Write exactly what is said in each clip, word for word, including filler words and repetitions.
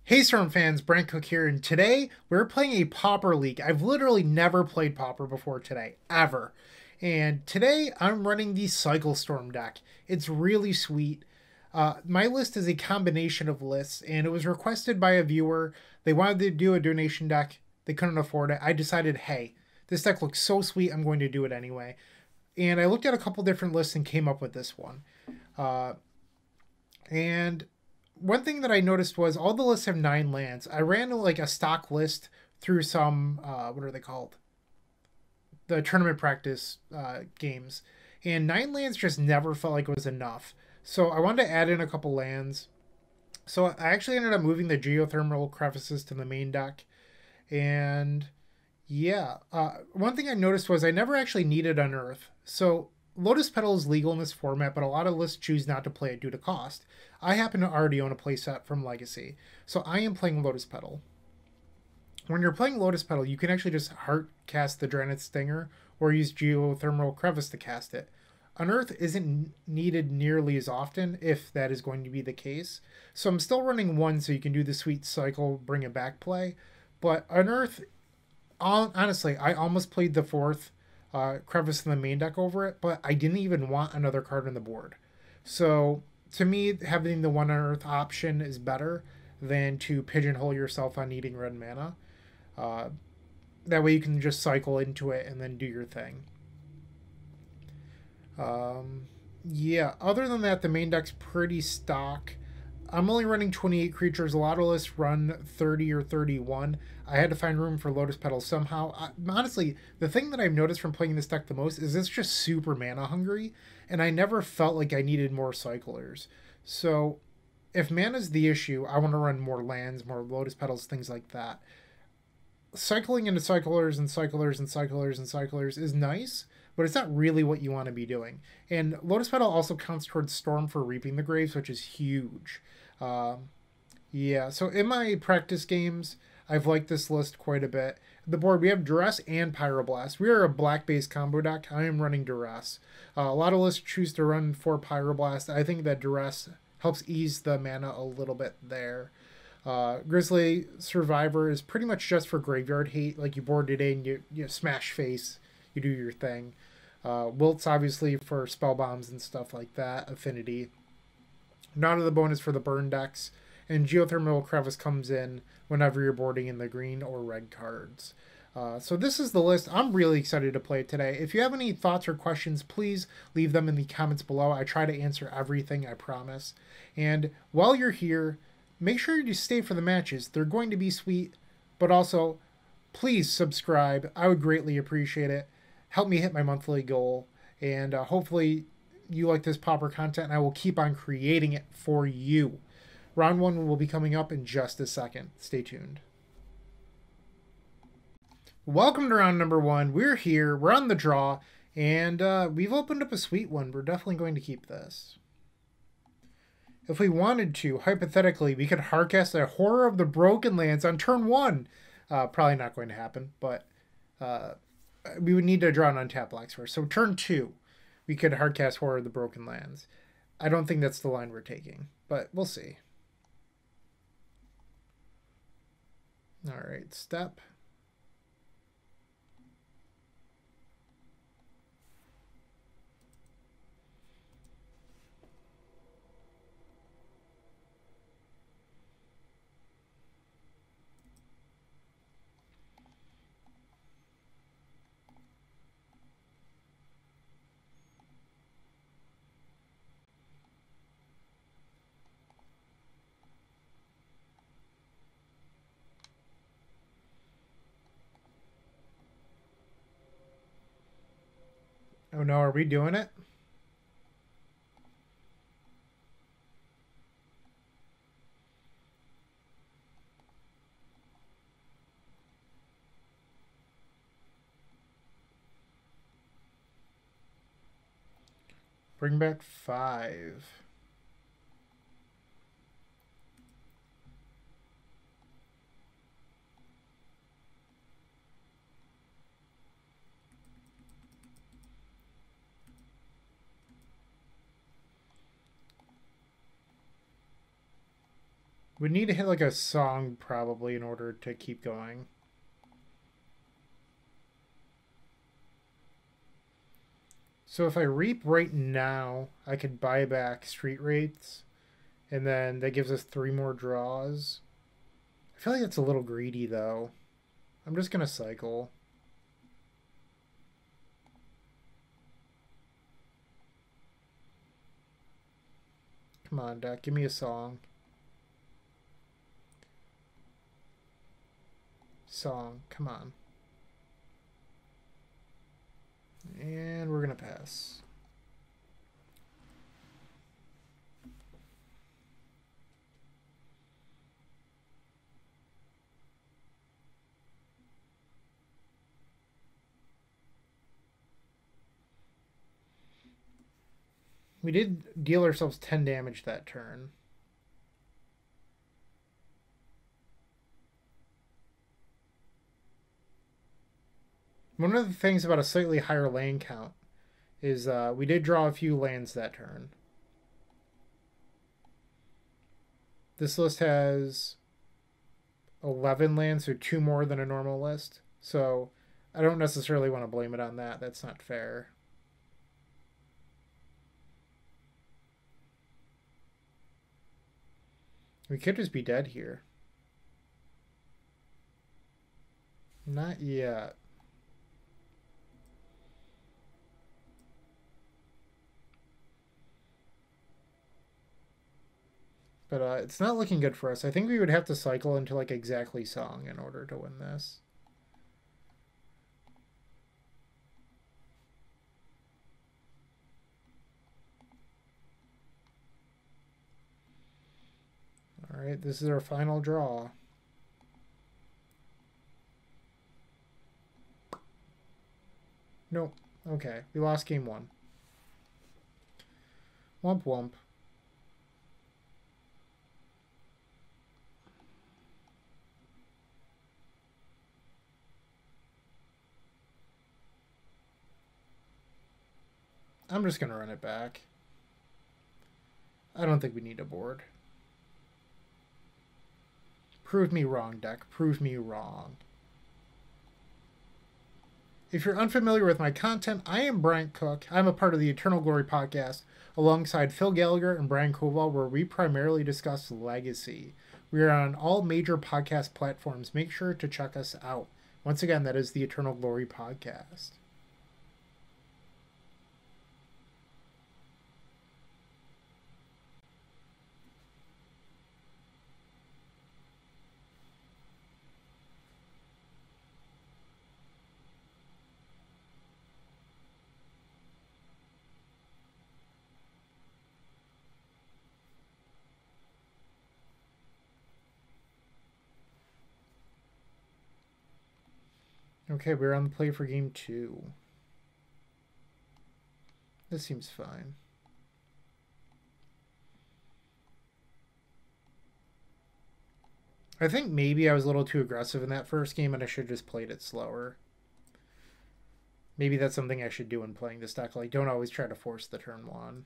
Hey Storm fans, Brent Cook here, and today we're playing a Pauper League. I've literally never played Pauper before today, ever. And today I'm running the Cycle Storm deck. It's really sweet. Uh, my list is a combination of lists, and it was requested by a viewer. They wanted to do a donation deck, they couldn't afford it. I decided, hey, this deck looks so sweet, I'm going to do it anyway. And I looked at a couple different lists and came up with this one. Uh, and one thing that I noticed was all the lists have nine lands. I ran like a stock list through some uh, what are they called? The tournament practice uh, games, and nine lands just never felt like it was enough. So I wanted to add in a couple lands. So I actually ended up moving the geothermal crevices to the main deck, and yeah, uh, one thing I noticed was I never actually needed Unearth. So Lotus Petal is legal in this format, but a lot of lists choose not to play it due to cost. I happen to already own a playset from Legacy, so I am playing Lotus Petal. When you're playing Lotus Petal, you can actually just heart cast the Draenei Stinger or use Geothermal Crevice to cast it. Unearth isn't needed nearly as often, if that is going to be the case. So I'm still running one so you can do the sweet cycle, bring it back play. But Unearth, honestly, I almost played the fourth uh, Crevice in the main deck over it, but I didn't even want another card on the board. So to me, having the one Unearth option is better than to pigeonhole yourself on needing red mana. Uh, that way you can just cycle into it and then do your thing. Um, yeah, other than that, the main deck's pretty stock. I'm only running twenty-eight creatures. A lot of lists run thirty or thirty-one. I had to find room for Lotus Petal somehow. I, honestly, the thing that I've noticed from playing this deck the most is it's just super mana hungry, and I never felt like I needed more cyclers. So, if mana's the issue, I want to run more lands, more Lotus Petals, things like that. Cycling into cyclers and cyclers and cyclers and cyclers is nice, but it's not really what you want to be doing. And Lotus Petal also counts towards Storm for Reaping the Graves, which is huge. Um, yeah, so in my practice games, I've liked this list quite a bit. The board, we have Duress and Pyroblast. We are a black-based combo deck. I am running Duress. Uh, a lot of lists choose to run for Pyroblast. I think that Duress helps ease the mana a little bit there. Uh, Grizzly Survivor is pretty much just for graveyard hate. Like you board it in, you, you smash face, you do your thing. Uh, Wilt's obviously for spell bombs and stuff like that. Affinity. Not of the bonus for the burn decks. And Geothermal Crevice comes in whenever you're boarding in the green or red cards. Uh, so this is the list. I'm really excited to play it today. If you have any thoughts or questions, please leave them in the comments below. I try to answer everything, I promise. And while you're here, make sure you stay for the matches. They're going to be sweet, but also please subscribe. I would greatly appreciate it. Help me hit my monthly goal, and uh, hopefully you like this Pauper content, and I will keep on creating it for you. Round one will be coming up in just a second. Stay tuned. Welcome to round number one. We're here. We're on the draw, and uh, we've opened up a sweet one. We're definitely going to keep this. If we wanted to, hypothetically, we could hardcast a Horror of the Broken Lands on turn one. Uh, probably not going to happen, but uh, we would need to draw an untap blacks first. So turn two, we could hardcast Horror of the Broken Lands. I don't think that's the line we're taking, but we'll see. All right, step. Oh no, are we doing it? Bring back five. We need to hit like a song probably in order to keep going. So if I reap right now, I could buy back street rates, and then that gives us three more draws. I feel like it's a little greedy though. I'm just gonna cycle. Come on, deck, give me a song. Song, come on. And we're gonna pass. We did deal ourselves ten damage that turn. One of the things about a slightly higher land count is uh, we did draw a few lands that turn. This list has eleven lands, so two more than a normal list. So I don't necessarily want to blame it on that. That's not fair. We could just be dead here. Not yet. But uh, it's not looking good for us. I think we would have to cycle into like exactly song in order to win this. All right, this is our final draw. Nope. Okay, we lost game one. Womp womp. I'm just going to run it back. I don't think we need a board. Prove me wrong, deck. Prove me wrong. If you're unfamiliar with my content, I am Bryant Cook. I'm a part of the Eternal Glory podcast alongside Phil Gallagher and Brian Koval, where we primarily discuss Legacy. We are on all major podcast platforms. Make sure to check us out. Once again, that is the Eternal Glory podcast. Okay, we're on the play for game two. This seems fine. I think maybe I was a little too aggressive in that first game and I should have just played it slower. Maybe that's something I should do when playing this deck. Like, don't always try to force the turn one.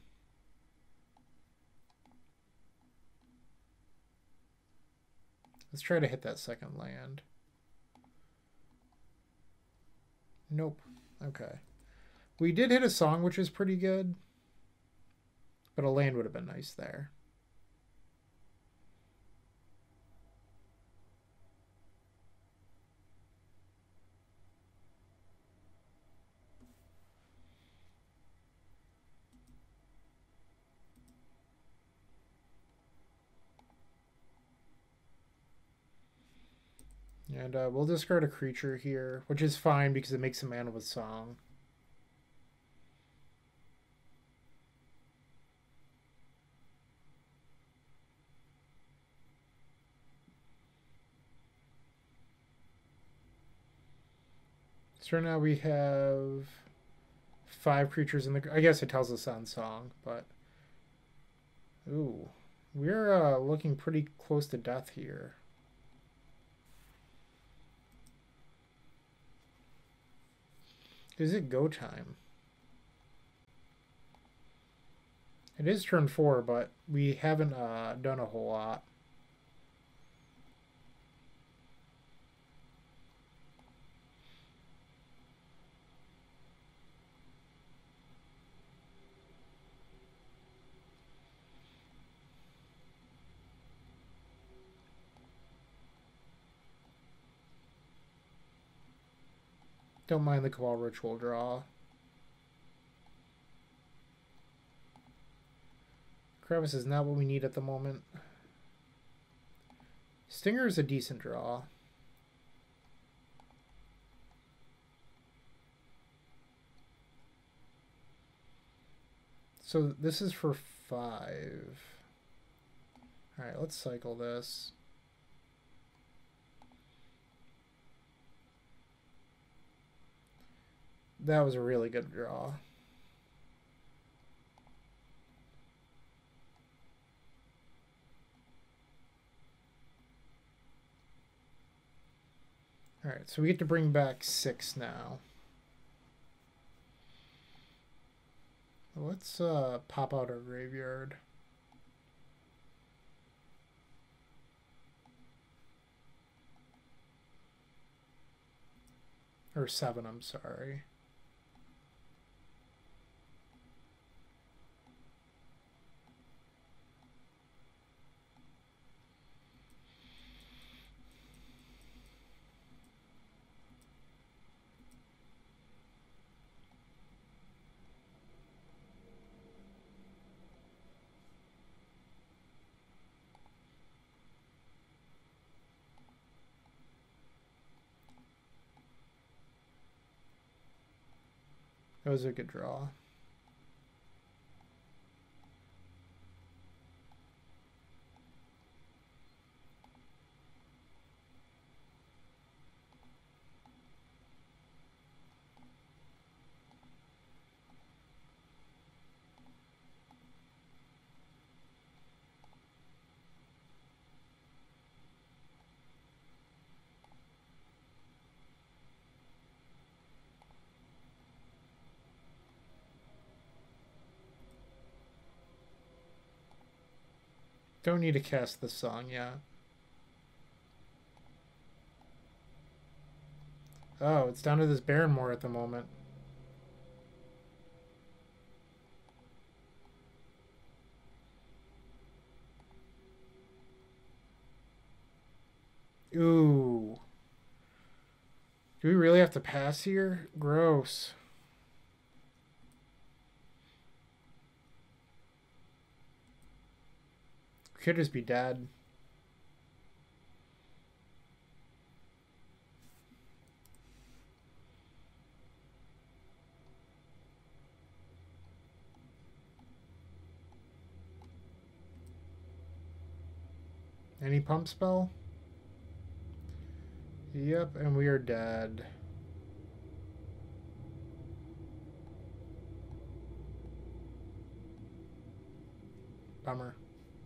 Let's try to hit that second land. Nope. Okay. We did hit a song, which is pretty good. But a land would have been nice there. And uh, we'll discard a creature here, which is fine because it makes a mana with song. So now we have five creatures in the... I guess it tells us on song, but... Ooh. We're uh, looking pretty close to death here. Is it go time? It is turn four, but we haven't uh, done a whole lot. Don't mind the Cabal Ritual draw. Crevice is not what we need at the moment. Stinger is a decent draw. So this is for five. All right, let's cycle this. That was a really good draw. All right, so we get to bring back six now. Let's uh, pop out our graveyard. Or seven, I'm sorry. That was a good draw. Don't need to cast this song yet. Oh, it's down to this Barrenmore at the moment. Ooh. Do we really have to pass here? Gross. Could just be dead. Any pump spell? Yep, and we are dead. Bummer.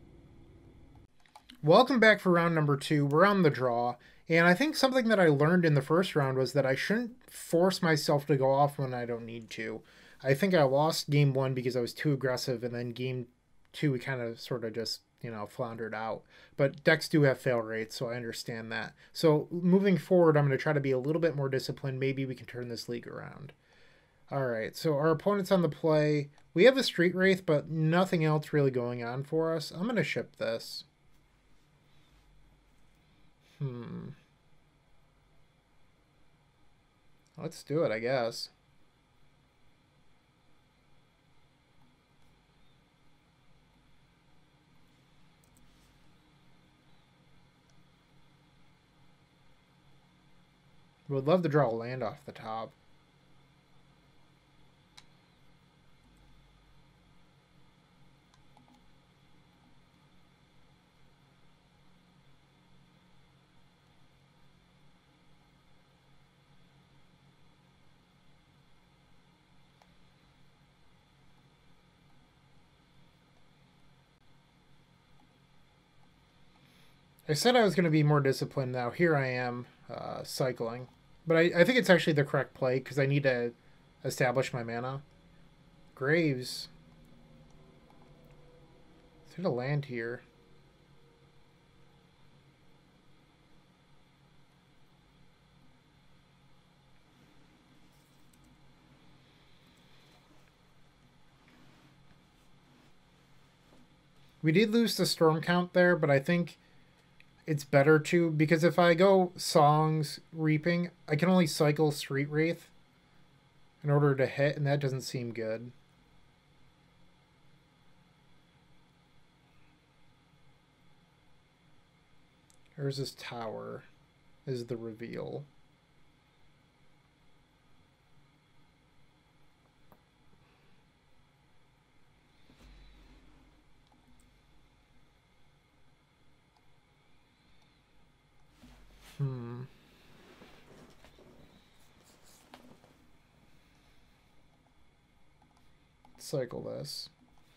Welcome back for round number two. We're on the draw. And I think something that I learned in the first round was that I shouldn't force myself to go off when I don't need to. I think I lost game one because I was too aggressive, and then game two we kind of sort of just, you know, floundered out. But decks do have fail rates, so I understand that. So moving forward, I'm going to try to be a little bit more disciplined. Maybe we can turn this league around. All right, so our opponent's on the play. We have a Street Wraith, but nothing else really going on for us. I'm going to ship this. Hmm. Let's do it, I guess. Would love to draw a land off the top. I said I was going to be more disciplined. Now here I am uh, cycling. But I, I think it's actually the correct play because I need to establish my mana. Graves. Is there a land here? We did lose the storm count there, but I think it's better to, because if I go Songs, Reaping, I can only cycle Street Wraith. in order to hit, and that doesn't seem good. There's this tower, is the reveal. Hmm. Cycle this.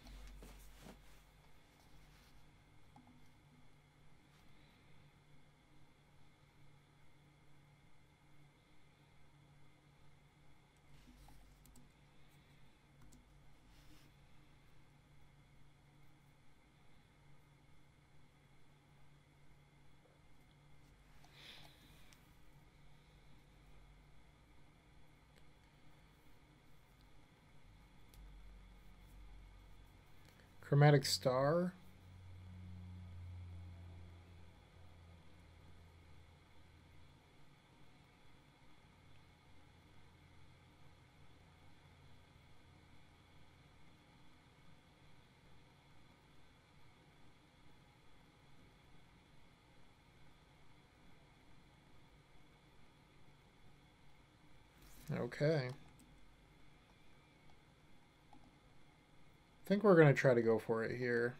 Chromatic Star. Okay. I think we're going to try to go for it here.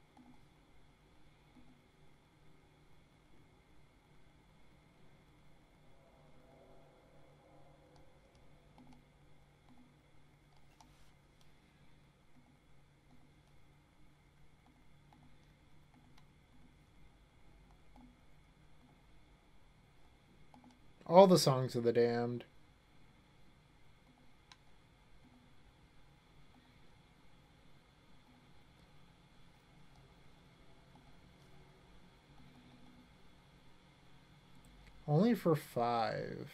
All the Songs of the Damned. Only for five.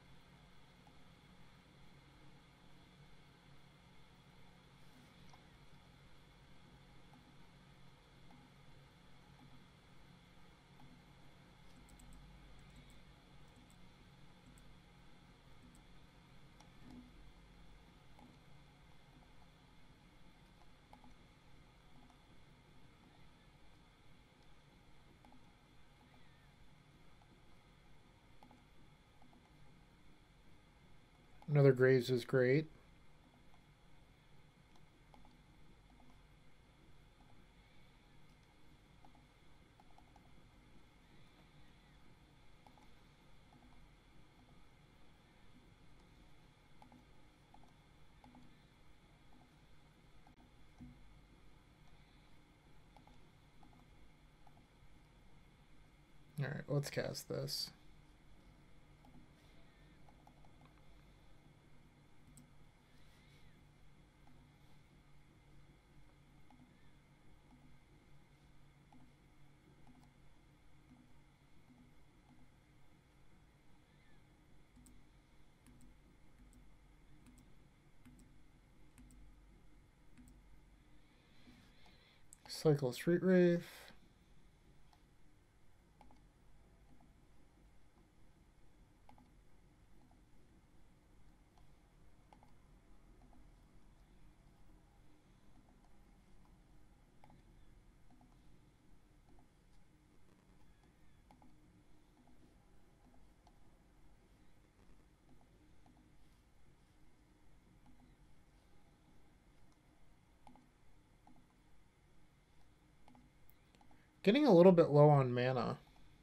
Another Graves is great. Alright, let's cast this. Cycle Street Wraith. Getting a little bit low on mana.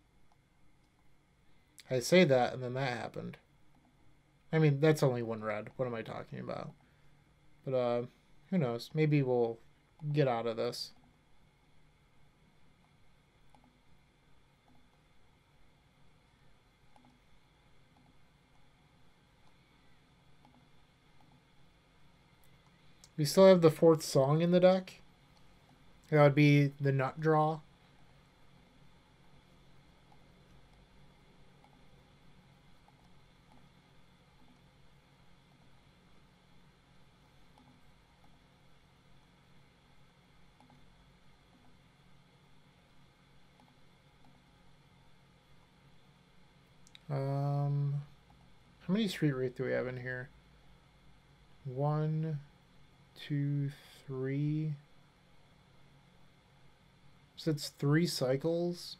I say that, and then that happened. I mean, that's only one red. What am I talking about? But, uh, who knows? Maybe we'll get out of this. We still have the fourth song in the deck. That would be the Nut Draw. Um, how many Street Wraith do we have in here? One, two, three. So it's three cycles.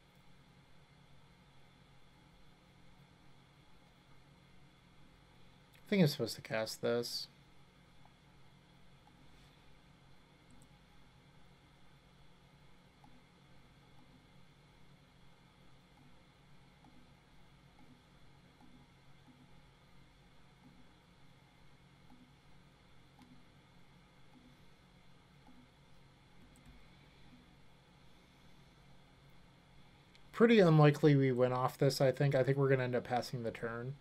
I think I'm supposed to cast this. Pretty unlikely we win off this, I think. I think we're going to end up passing the turn.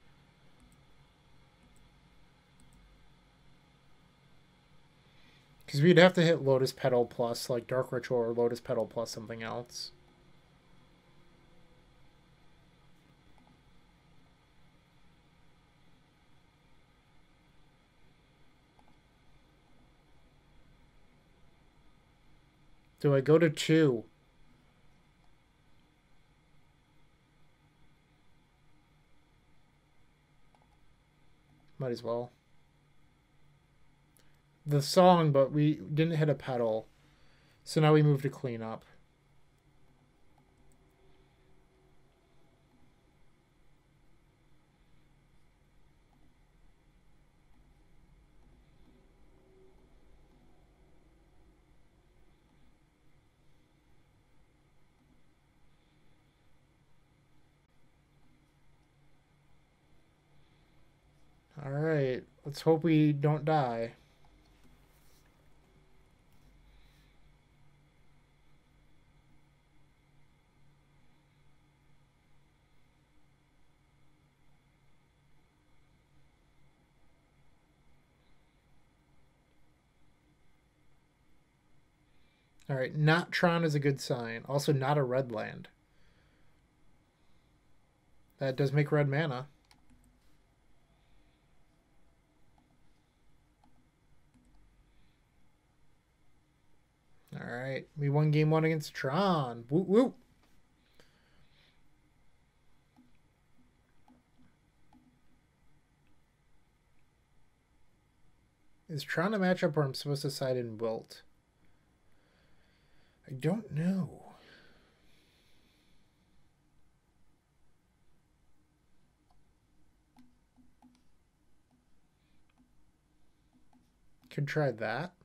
Because we'd have to hit Lotus Petal plus, like, Dark Ritual or Lotus Petal plus something else. Do I go to two? Might as well. The song, but we didn't hit a pedal. So now we move to cleanup. All right, let's hope we don't die. All right, not Tron is a good sign. Also, not a red land. That does make red mana. All right, we won game one against Tron. Woo woo. Is Tron a matchup where I'm supposed to side in Wilt? I don't know. Could try that.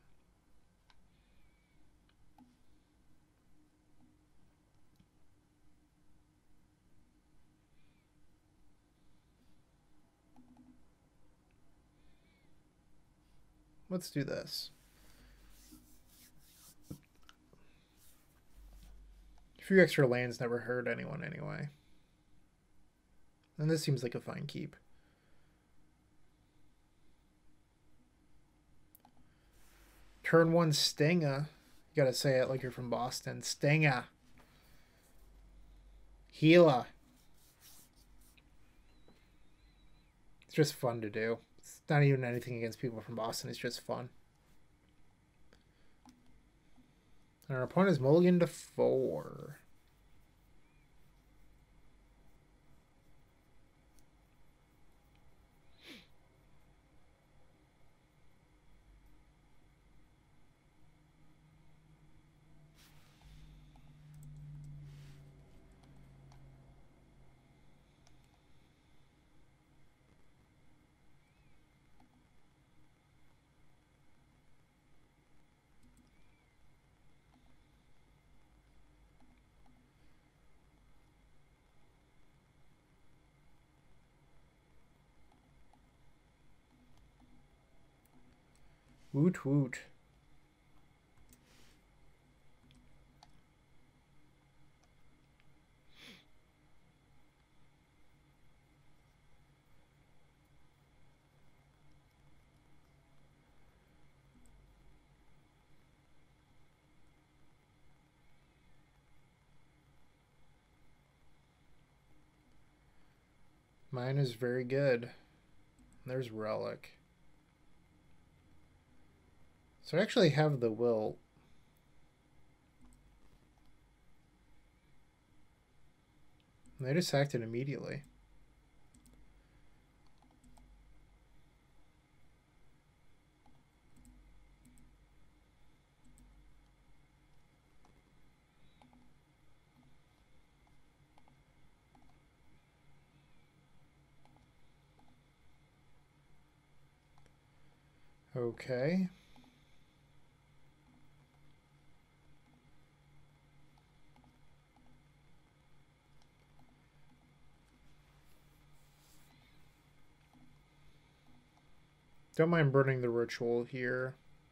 Let's do this. A few extra lands never hurt anyone anyway. And this seems like a fine keep. Turn one, Stinga. You gotta say it like you're from Boston. Stinga. Gila. It's just fun to do. It's not even anything against people from Boston. It's just fun. And our opponent is mulligan to four. Woot woot. Mine is very good. There's Relic. So I actually have the Wilt. And they just acted immediately. Okay. Don't mind burning the ritual here.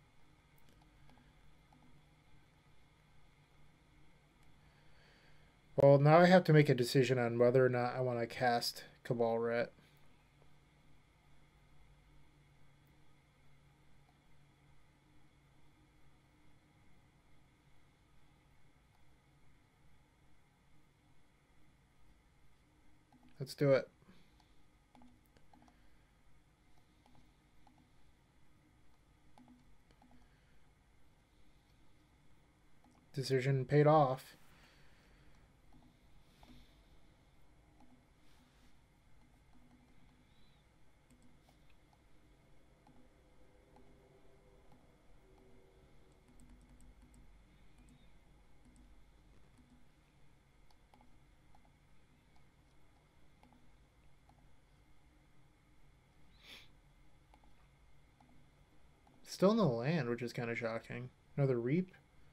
Well, now I have to make a decision on whether or not I want to cast Cabal Ret. Let's do it. Decision paid off. Still no land, which is kind of shocking. Another Reap.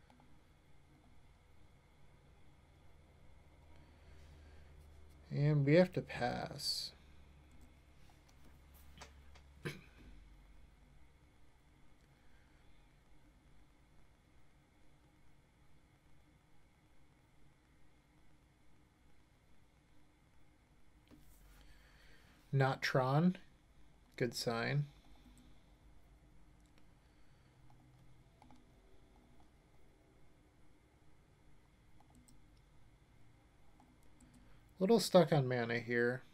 And we have to pass. Not Tron. Good sign. Little stuck on mana here.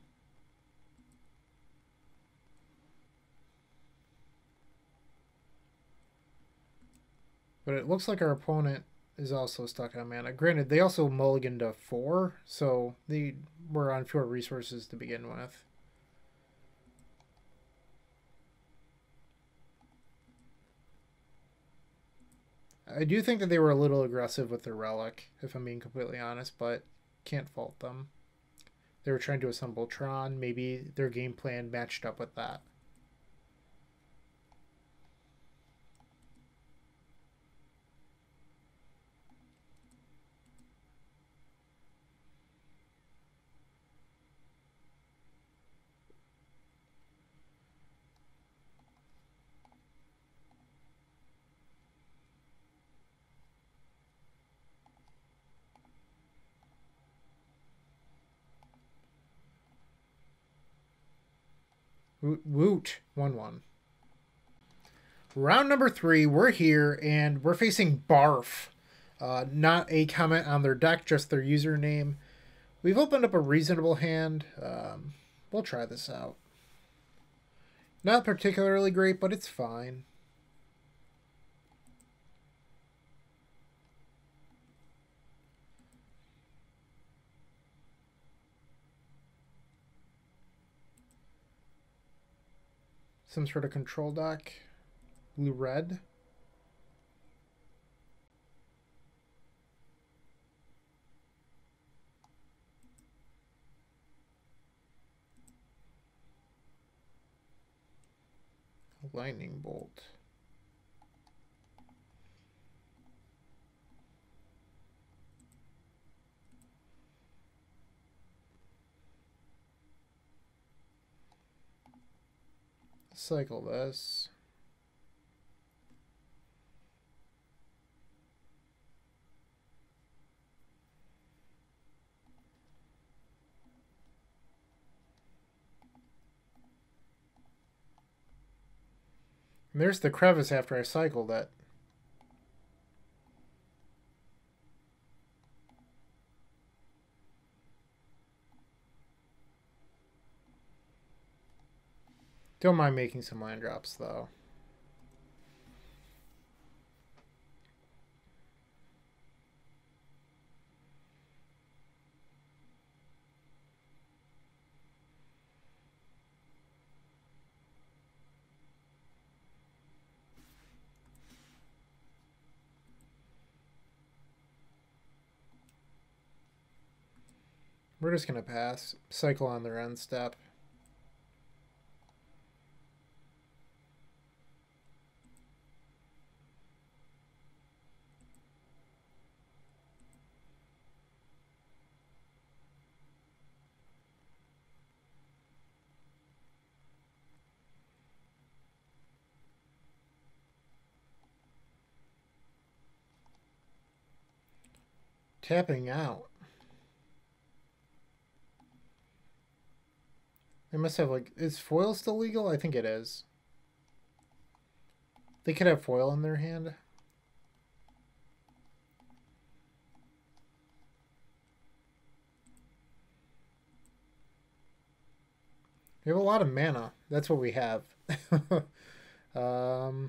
But it looks like our opponent is also stuck on mana. Granted, they also mulliganed to four, so they were on fewer resources to begin with. I do think that they were a little aggressive with their relic, if I'm being completely honest, but can't fault them. They were trying to assemble Tron. Maybe their game plan matched up with that. Woot. one one. Round number three, we're here, and we're facing Barf. Uh, not a comment on their deck, just their username. We've opened up a reasonable hand. Um, we'll try this out. Not particularly great, but it's fine. Some sort of control deck. Blue red. Lightning bolt. Cycle this. And there's the crevice after I cycled it. Don't mind making some land drops, though. We're just going to pass. Cycle on their end step. Tapping out. They must have, like... Is foil still legal? I think it is. They could have foil in their hand. We have a lot of mana. That's what we have. um...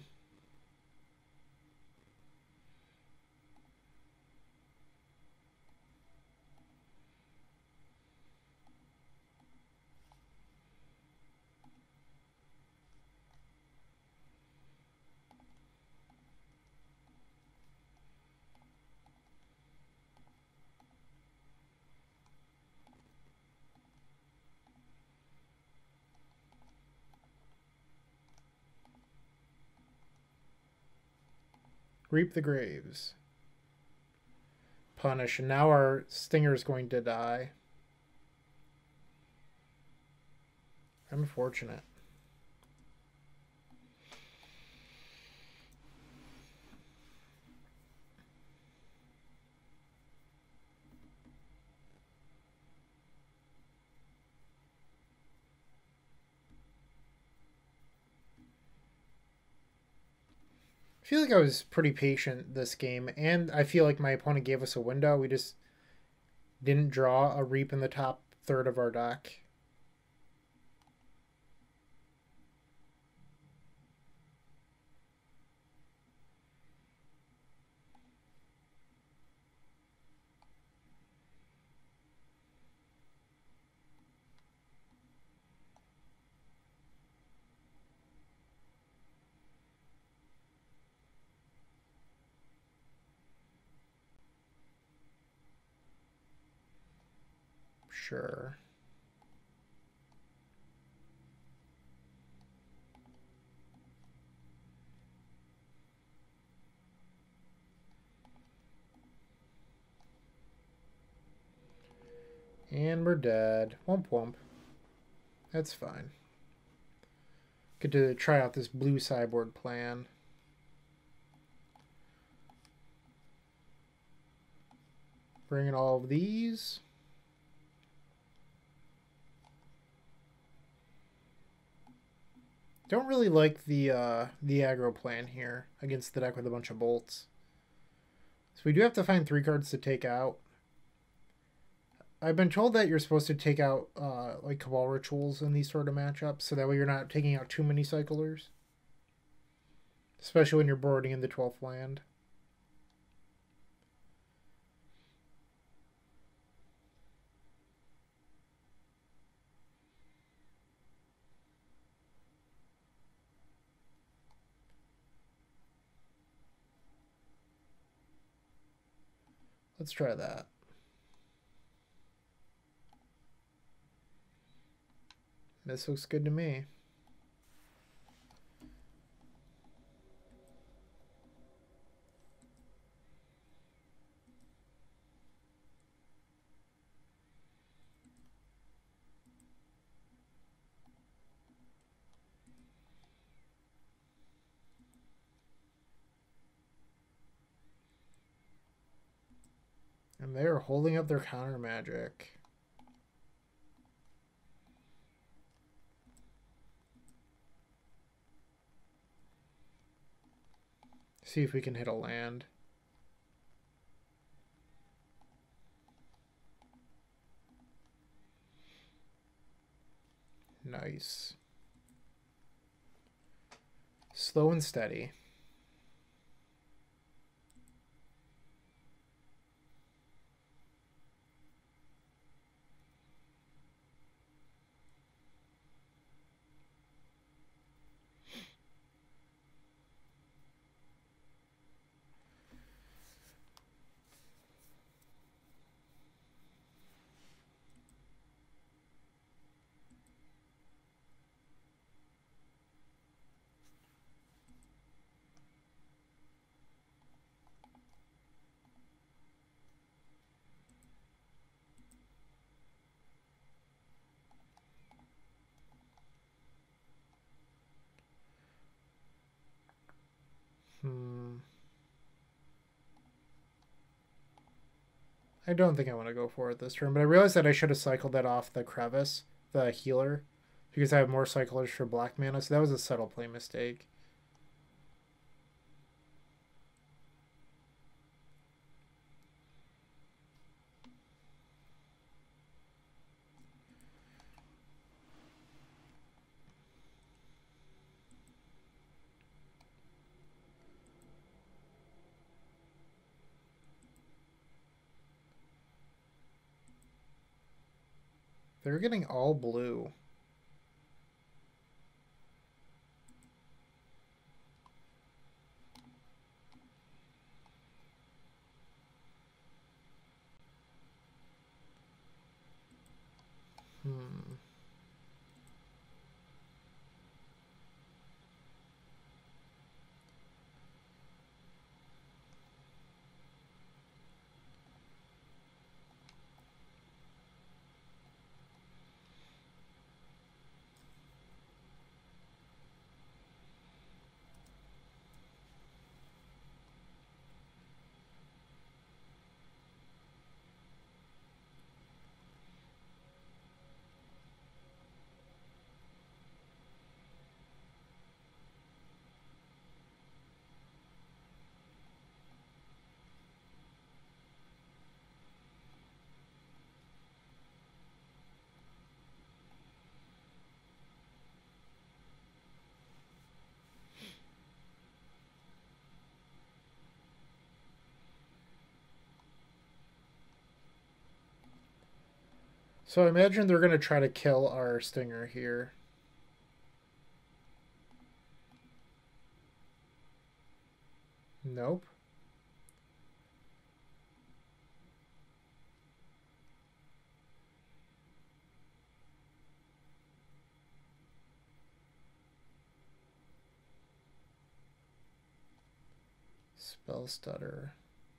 Reap the Graves. Punish. And now our Stinger is going to die. Unfortunate. I feel like I was pretty patient this game, and I feel like my opponent gave us a window. We just didn't draw a Reap in the top third of our deck. Sure. And we're dead. Womp womp. That's fine. Good to try out this blue sideboard plan. Bring in all of these. Don't really like the uh, the aggro plan here against the deck with a bunch of bolts. So we do have to find three cards to take out. I've been told that you're supposed to take out uh, like Cabal Rituals in these sort of matchups, so that way you're not taking out too many cyclers. Especially when you're boarding in the twelfth land. Let's try that. This looks good to me. And they are holding up their counter magic. See if we can hit a land. Nice. Slow and steady. I don't think I want to go for it this turn, but I realized that I should have cycled that off the crevice, the healer, because I have more cyclers for black mana, so that was a subtle play mistake. They're getting all blue. Hmm. So I imagine they're going to try to kill our Stinger here. Nope. Spell stutter.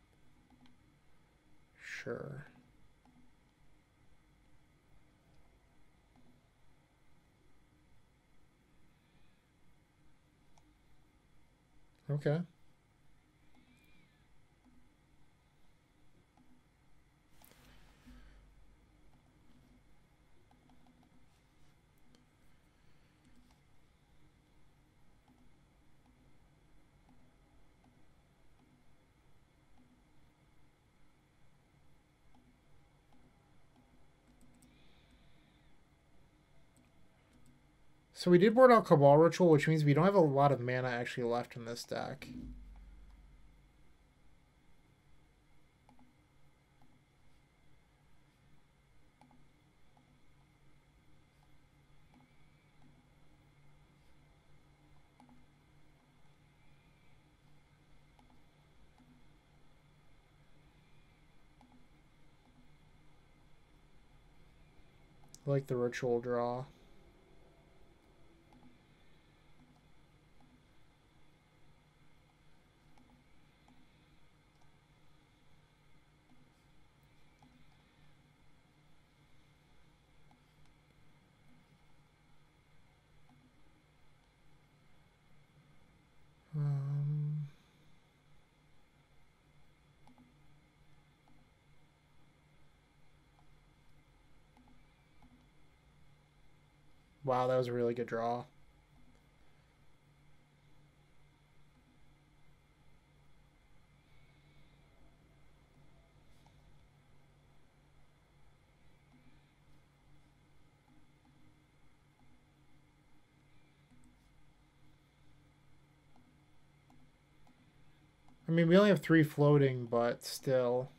Sure. Okay. So we did board out Cabal Ritual, which means we don't have a lot of mana actually left in this deck. I like the ritual draw. Um, wow, that was a really good draw. I mean, we only have three floating, but still.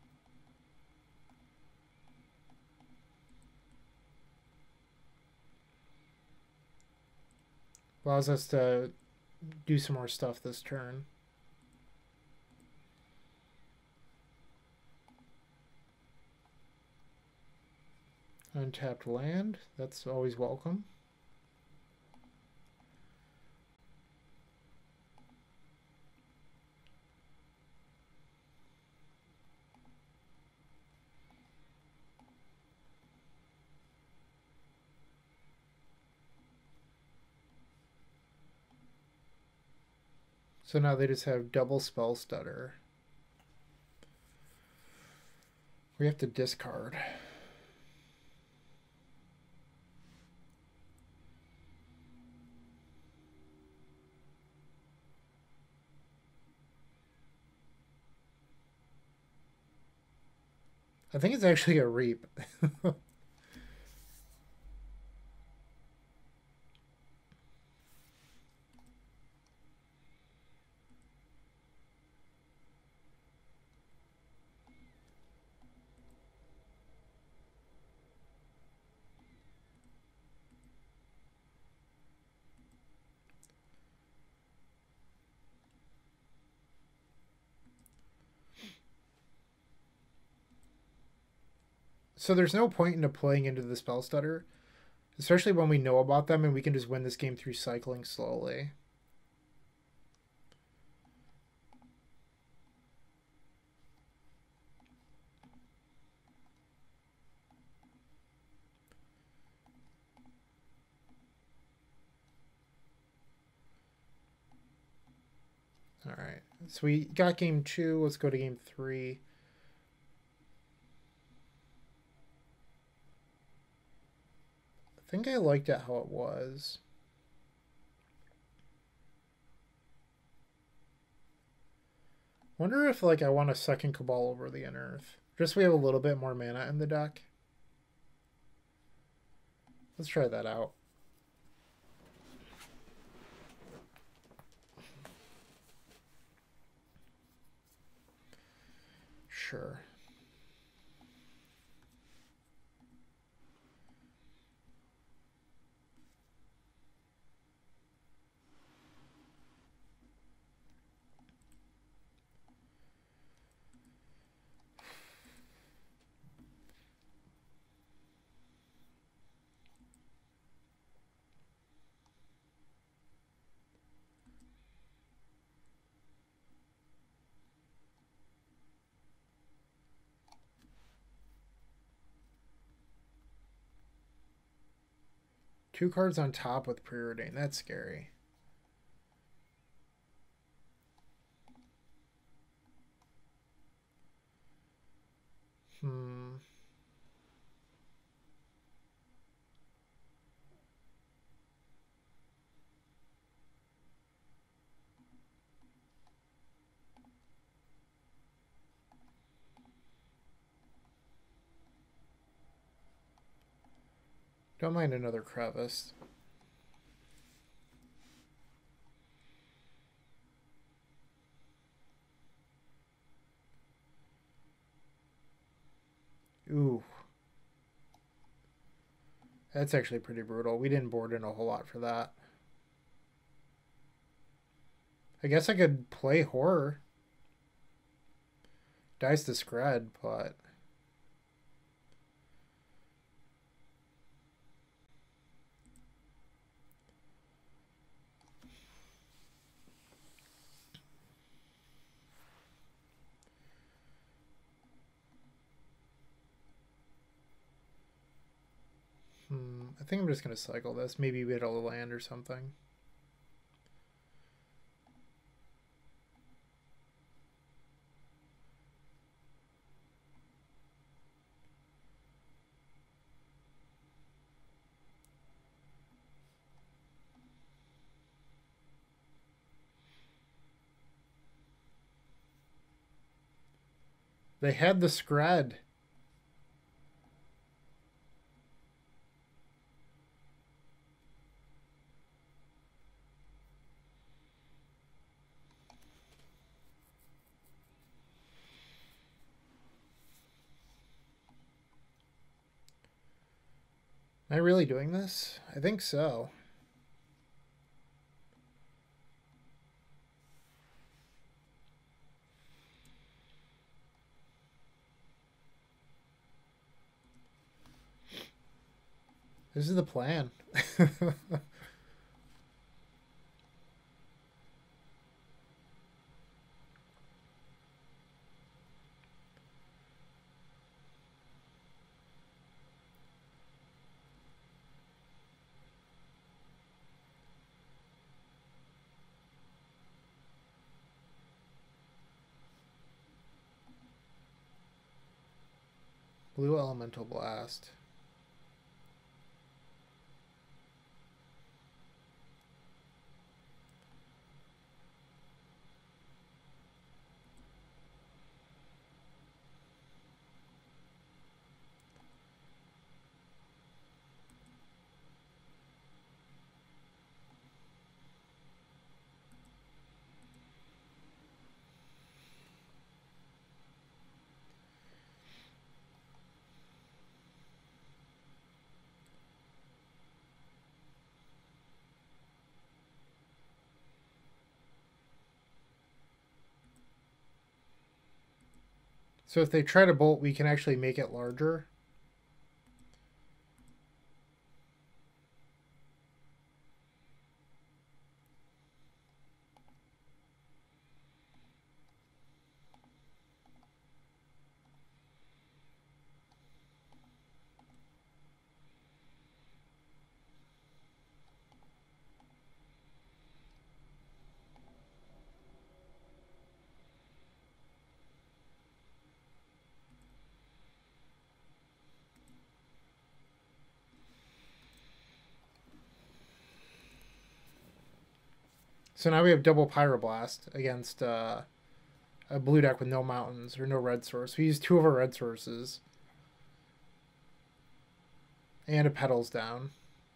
Allows us to do some more stuff this turn. Untapped land, that's always welcome. So now they just have double spell stutter. We have to discard. I think it's actually a reap. So there's no point into playing into the spell stutter, especially when we know about them and we can just win this game through cycling slowly. All right, so we got game two. Let's go to game three. I think I liked it how it was. Wonder if like I want a second Cabal over the Unearth. Just so we have a little bit more mana in the deck. Let's try that out. Sure. Two cards on top with Preordain. That's scary. Hmm. Don't mind another crevice. Ooh. That's actually pretty brutal. We didn't board in a whole lot for that. I guess I could play Horror. Dice the Scred, but... Hmm, I think I'm just going to cycle this. Maybe we hit a land or something. They had the Scred. Am I really doing this? I think so. This is the plan. Blue Elemental Blast. So if they try to bolt, we can actually make it larger. So now we have double Pyroblast against uh, a blue deck with no mountains or no red source. We use two of our red sources. And a Petals down.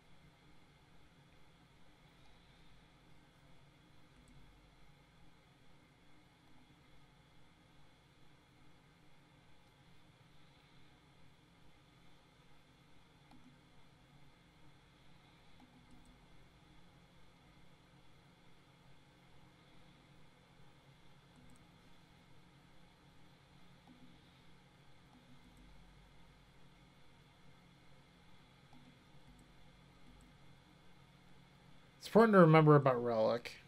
It's important to remember about Relic.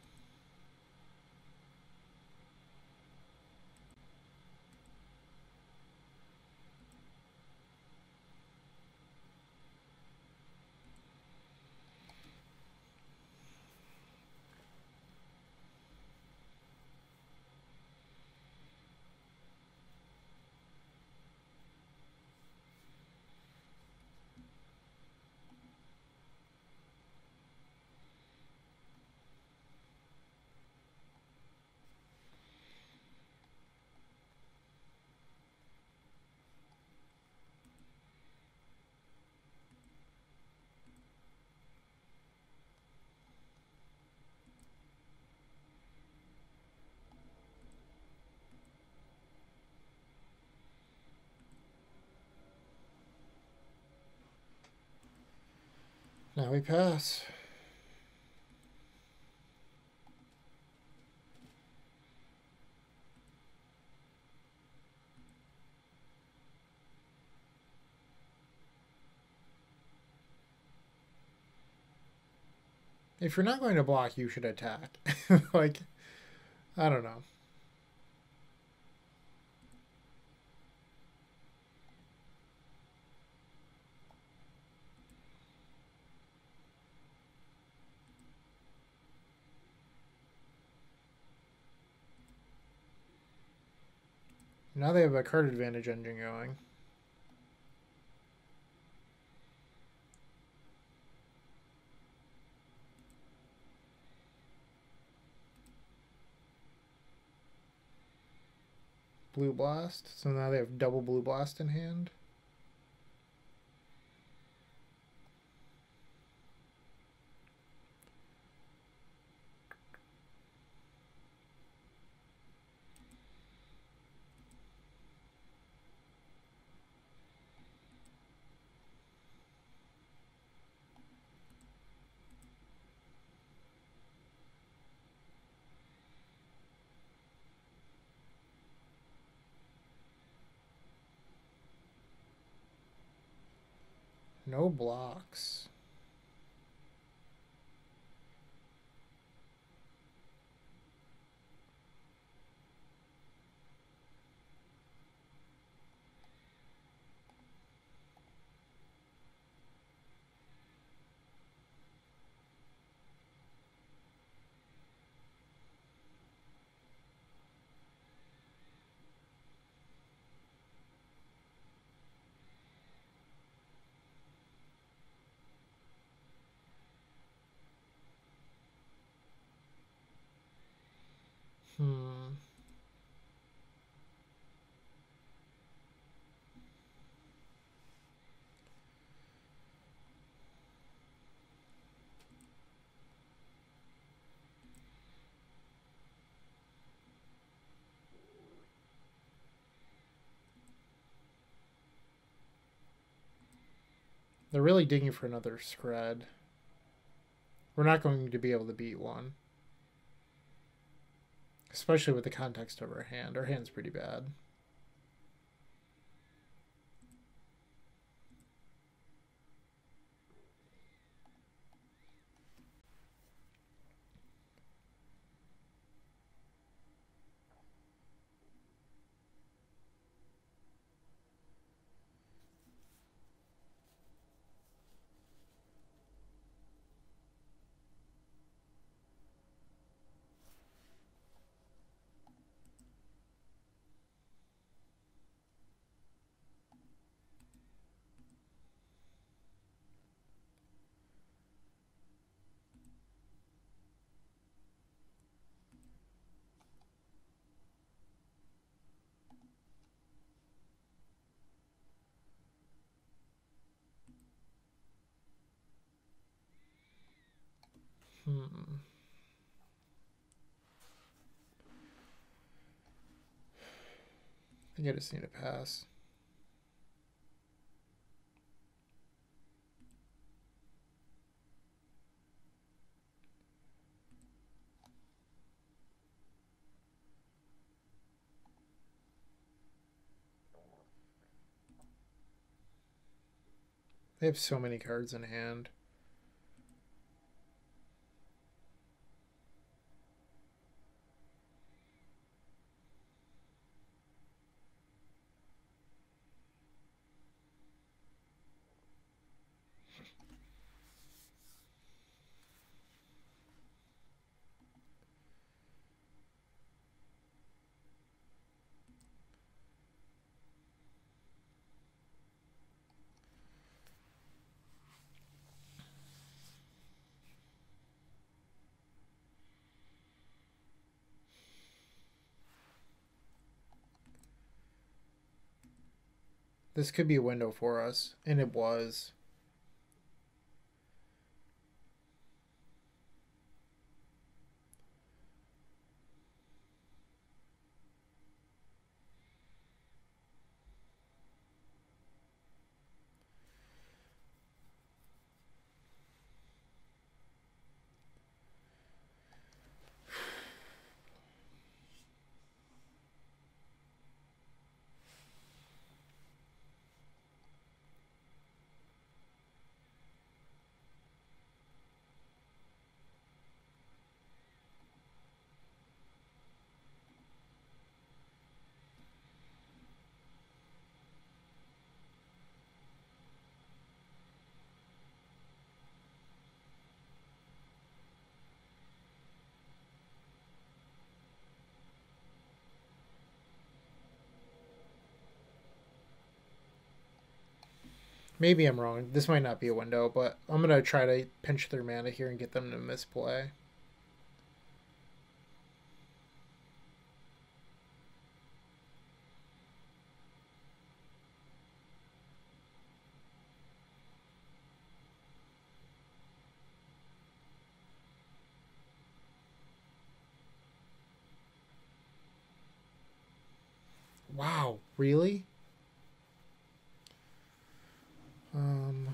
Now we pass. If you're not going to block, you should attack. Like, I don't know. Now they have a card advantage engine going. Blue Blast. So now they have double Blue Blast in hand. No blocks. Hmm. They're really digging for another Scred. We're not going to be able to beat one. Especially with the context of our hand. Our hand's pretty bad. Hmm. I think I just need to pass. They have so many cards in hand. This could be a window for us, and it was. Maybe I'm wrong. This might not be a window, but I'm going to try to pinch their mana here and get them to misplay. Wow, really? Um...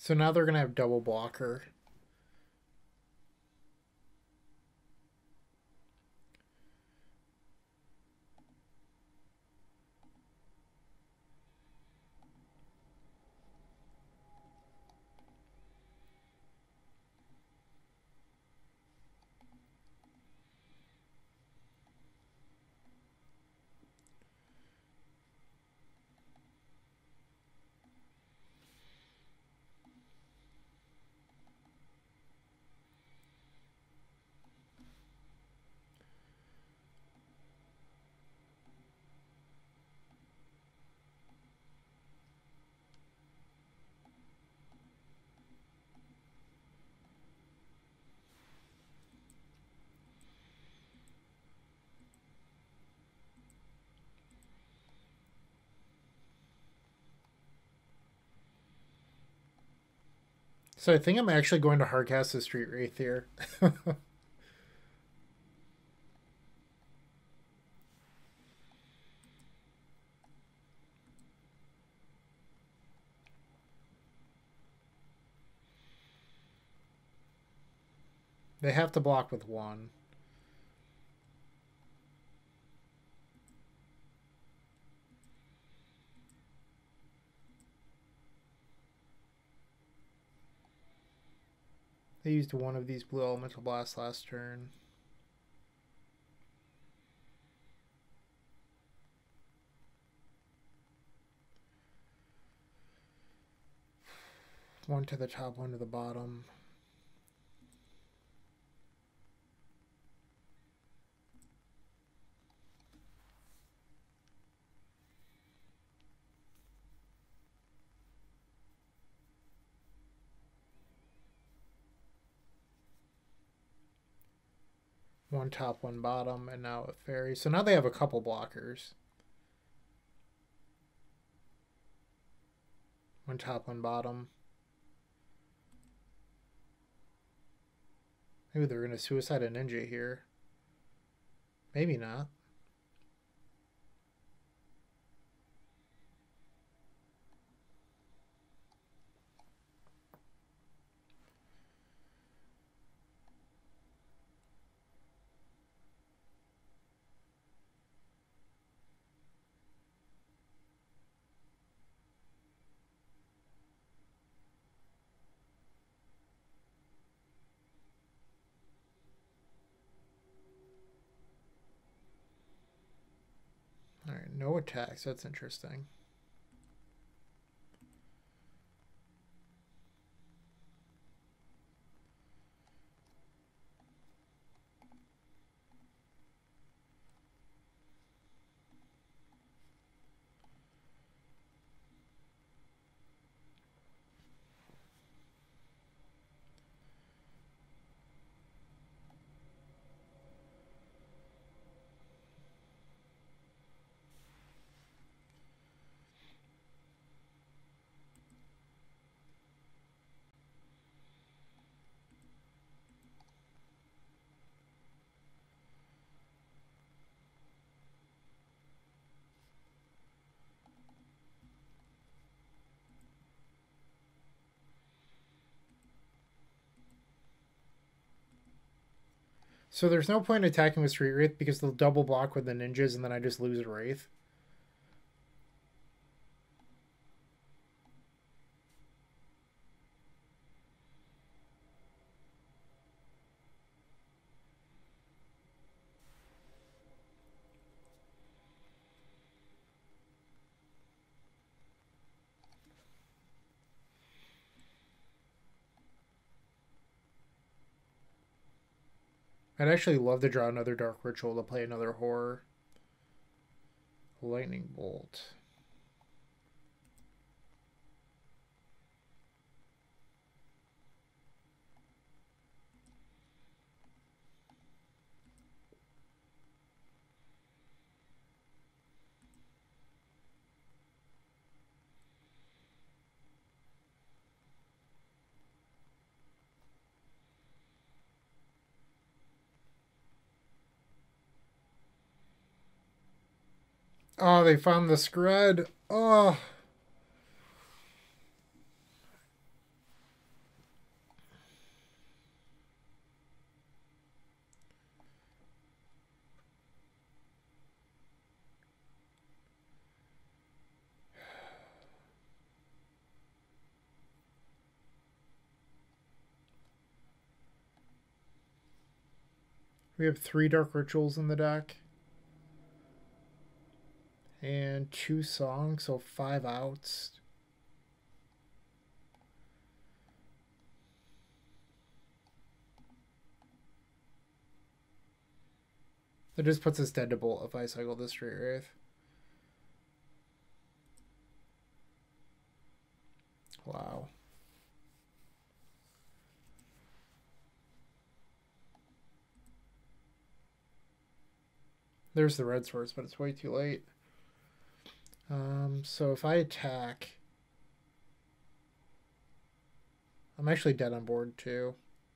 So now they're going to have double blocker. So I think I'm actually going to hardcast the Street Wraith here. They have to block with one. They used one of these blue elemental blasts last turn. One to the top, one to the bottom. One top, one bottom, and now a fairy. So now they have a couple blockers. One top, one bottom. Maybe they're going to suicide a ninja here. Maybe not. Alright, no attacks. That's interesting. So there's no point attacking with Street Wraith because they'll double block with the ninjas and then I just lose a Wraith. I'd actually love to draw another Dark Ritual to play another horror. Lightning Bolt. Oh, they found the Scred. Oh. We have three Dark Rituals in the deck. And two songs, so five outs. That just puts us dead to Bolt if I cycle the Street Wraith. Wow. There's the red source, but it's way too late. Um, so if I attack, I'm actually dead on board too.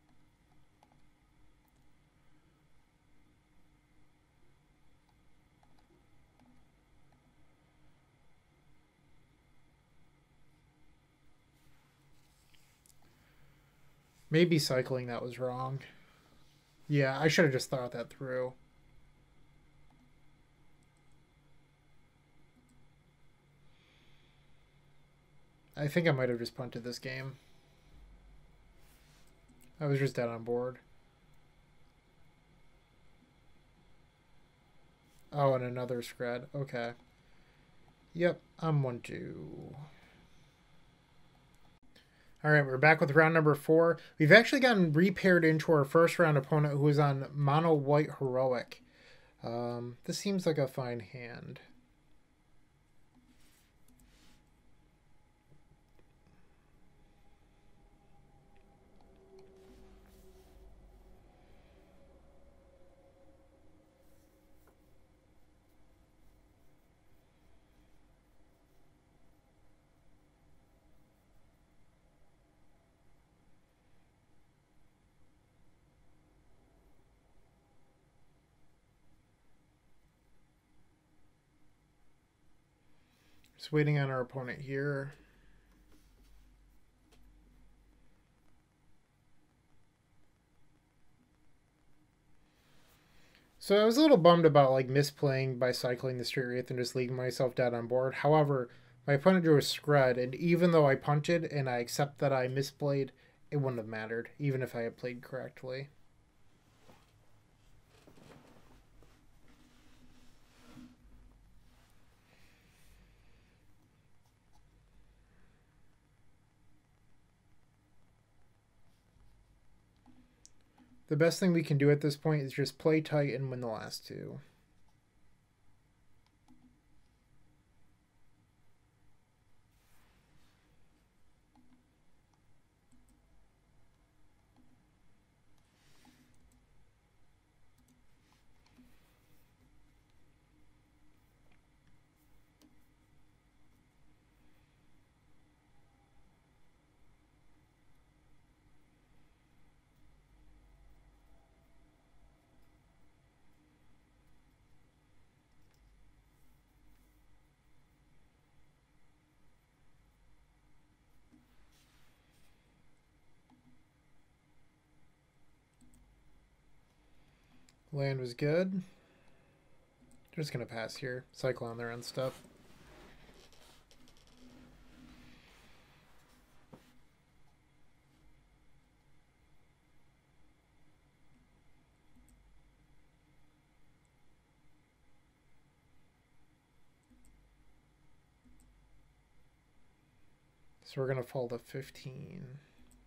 Maybe cycling that was wrong. Yeah, I should have just thought that through. I think I might have just punted this game. I was just dead on board. Oh, and another scred. Okay. Yep, I'm one, two. All right, we're back with round number four. We've actually gotten repaired into our first round opponent who is on mono white heroic. Um, this seems like a fine hand. Just waiting on our opponent here. So I was a little bummed about like misplaying by cycling the Street Wraith and just leaving myself dead on board. However, my opponent drew a scred, and even though I punted and I accept that I misplayed, it wouldn't have mattered, even if I had played correctly. The best thing we can do at this point is just play tight and win the last two. Land was good. Just gonna pass here. Cycle on their end stuff. So we're gonna fall to fifteen.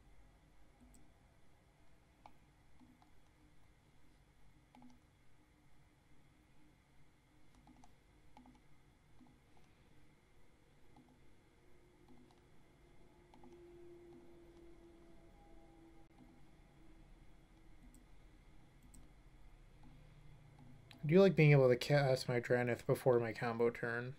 I do like being able to cast my Drannith before my combo turn.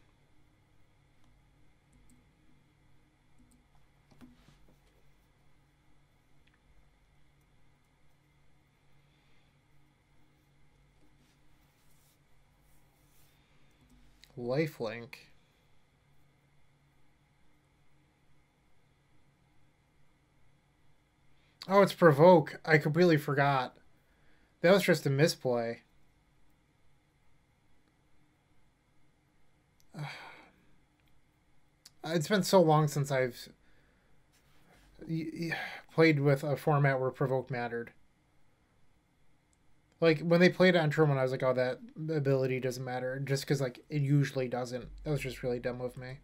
Lifelink. Oh, it's Provoke. I completely forgot. That was just a misplay. It's been so long since I've played with a format where Provoke mattered. Like when they played it on Truman, I was like, oh, that ability doesn't matter, just because like it usually doesn't. That was just really dumb of me.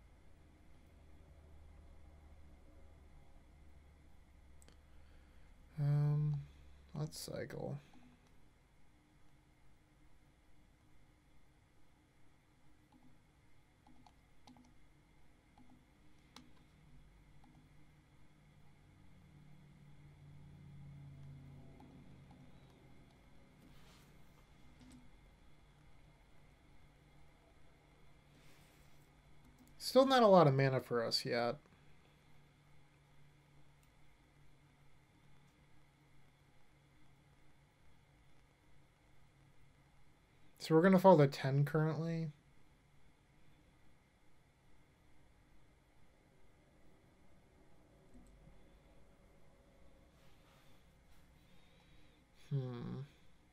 Um, let's cycle. Still not a lot of mana for us yet. So we're going to fall to ten currently. Hmm.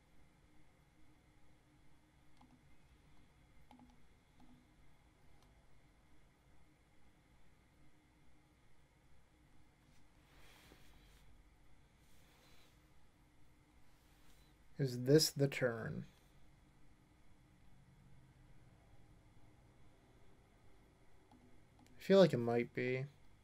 Is this the turn? I feel like it might be.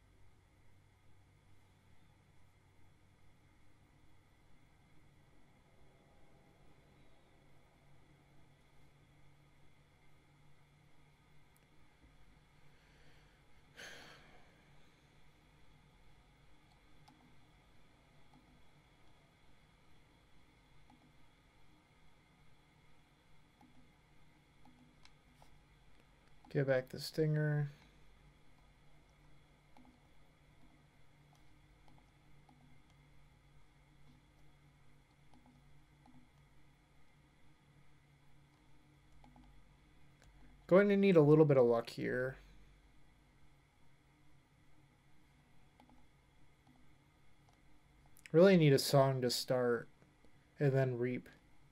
Get back the Stinger. Going to need a little bit of luck here. Really need a song to start and then reap.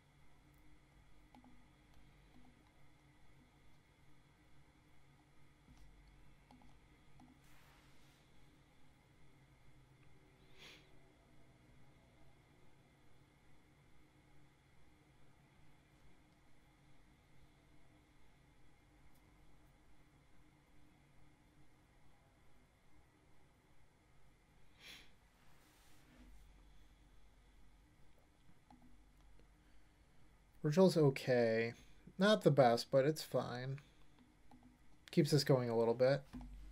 Ritual's okay. Not the best, but it's fine. Keeps us going a little bit.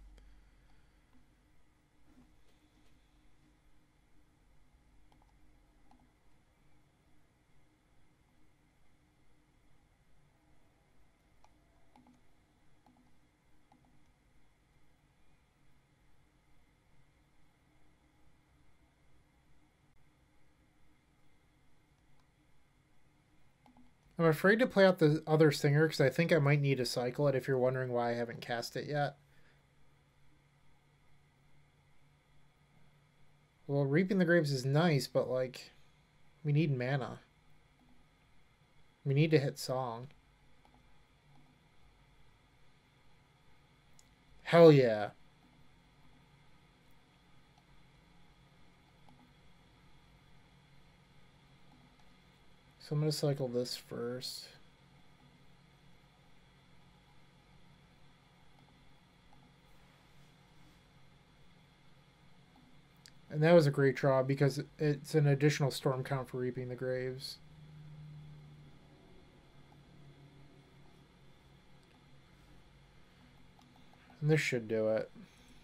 I'm afraid to play out the other Stinger because I think I might need to cycle it if you're wondering why I haven't cast it yet. Well, Reaping the Graves is nice, but like, we need mana. We need to hit Song. Hell yeah. So I'm going to cycle this first. And that was a great draw because it's an additional storm count for Reaping the Graves. And this should do it.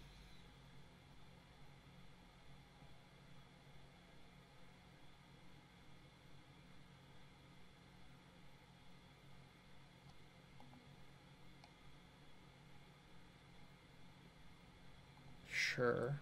Sure.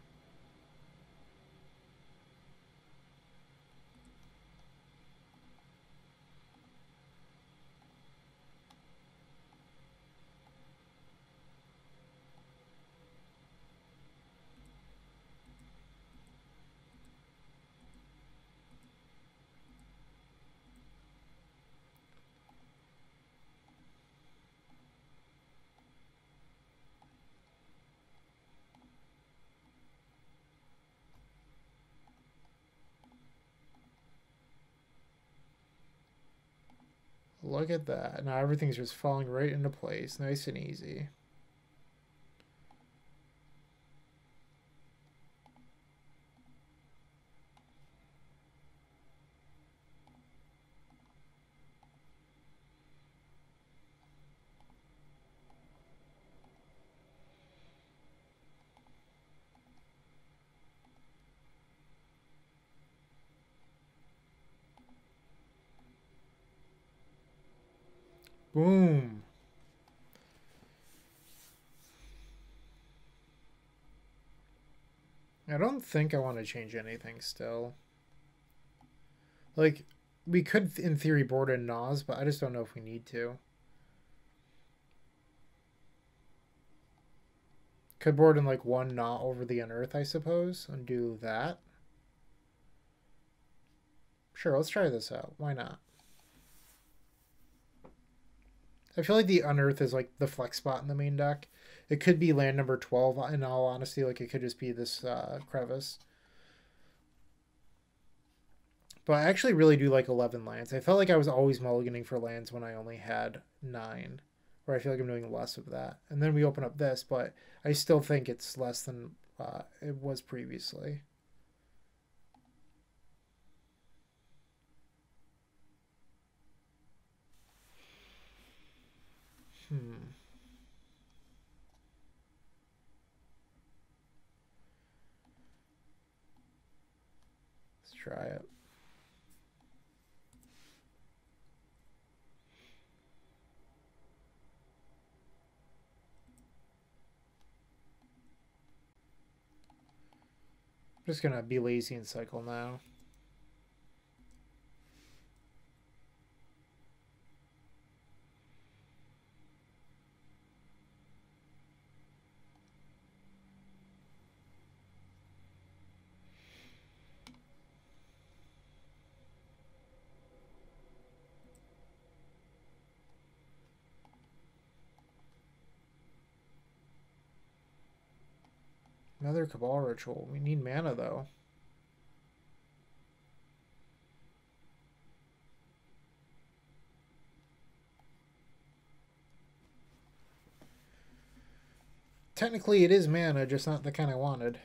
Look at that. Now everything's just falling right into place. Nice and easy. Boom. I don't think I want to change anything still. Like, we could, in theory, board in Nas, but I just don't know if we need to. Could board in, like, one Gnaw over the Unearth, I suppose, and do that. Sure, let's try this out. Why not? I feel like the Unearth is like the flex spot in the main deck. It could be land number twelve, in all honesty. Like, it could just be this uh, Crevice. But I actually really do like eleven lands. I felt like I was always mulliganing for lands when I only had nine. Or I feel like I'm doing less of that. And then we open up this, but I still think it's less than uh, it was previously. Hmm. Let's try it. I'm just gonna be lazy and cycle now. Another Cabal Ritual. We need mana, though. Technically, it is mana, just not the kind I wanted.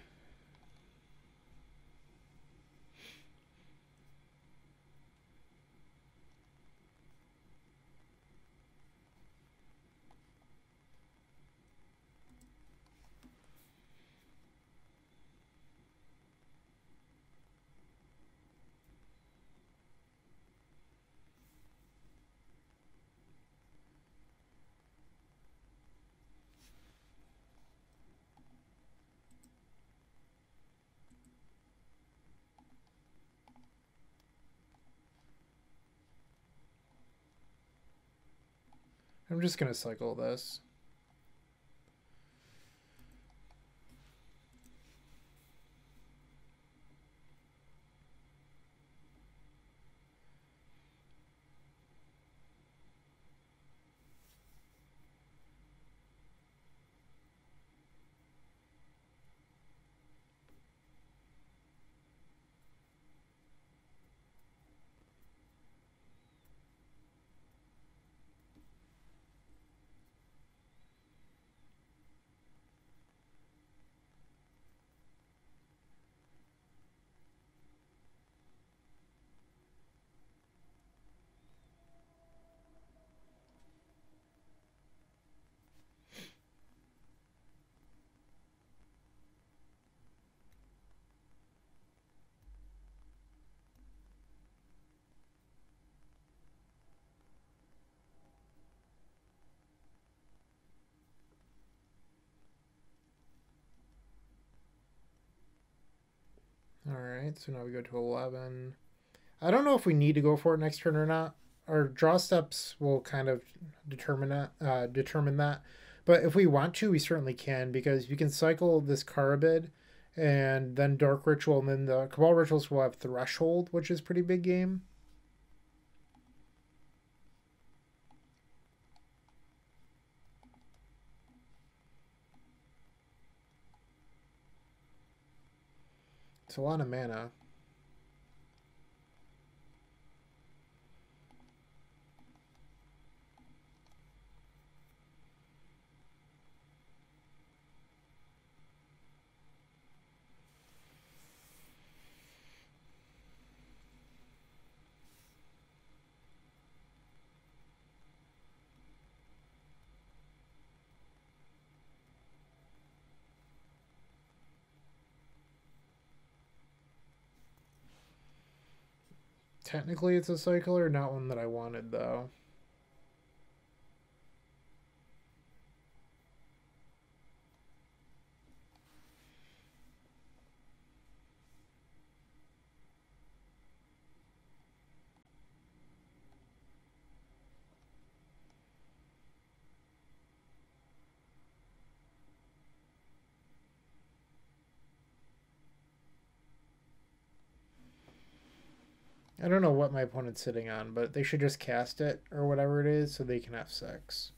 I'm just gonna cycle this. Alright, so now we go to eleven. I don't know if we need to go for it next turn or not. Our draw steps will kind of determine that. Uh, determine that. But if we want to, we certainly can, because we can cycle this Carabid and then Dark Ritual, and then the Cabal Rituals will have Threshold, which is pretty big game. It's a lot of mana. Technically it's a cycler, not one that I wanted though. I don't know what my opponent's sitting on, but they should just cast it or whatever it is so they can F six.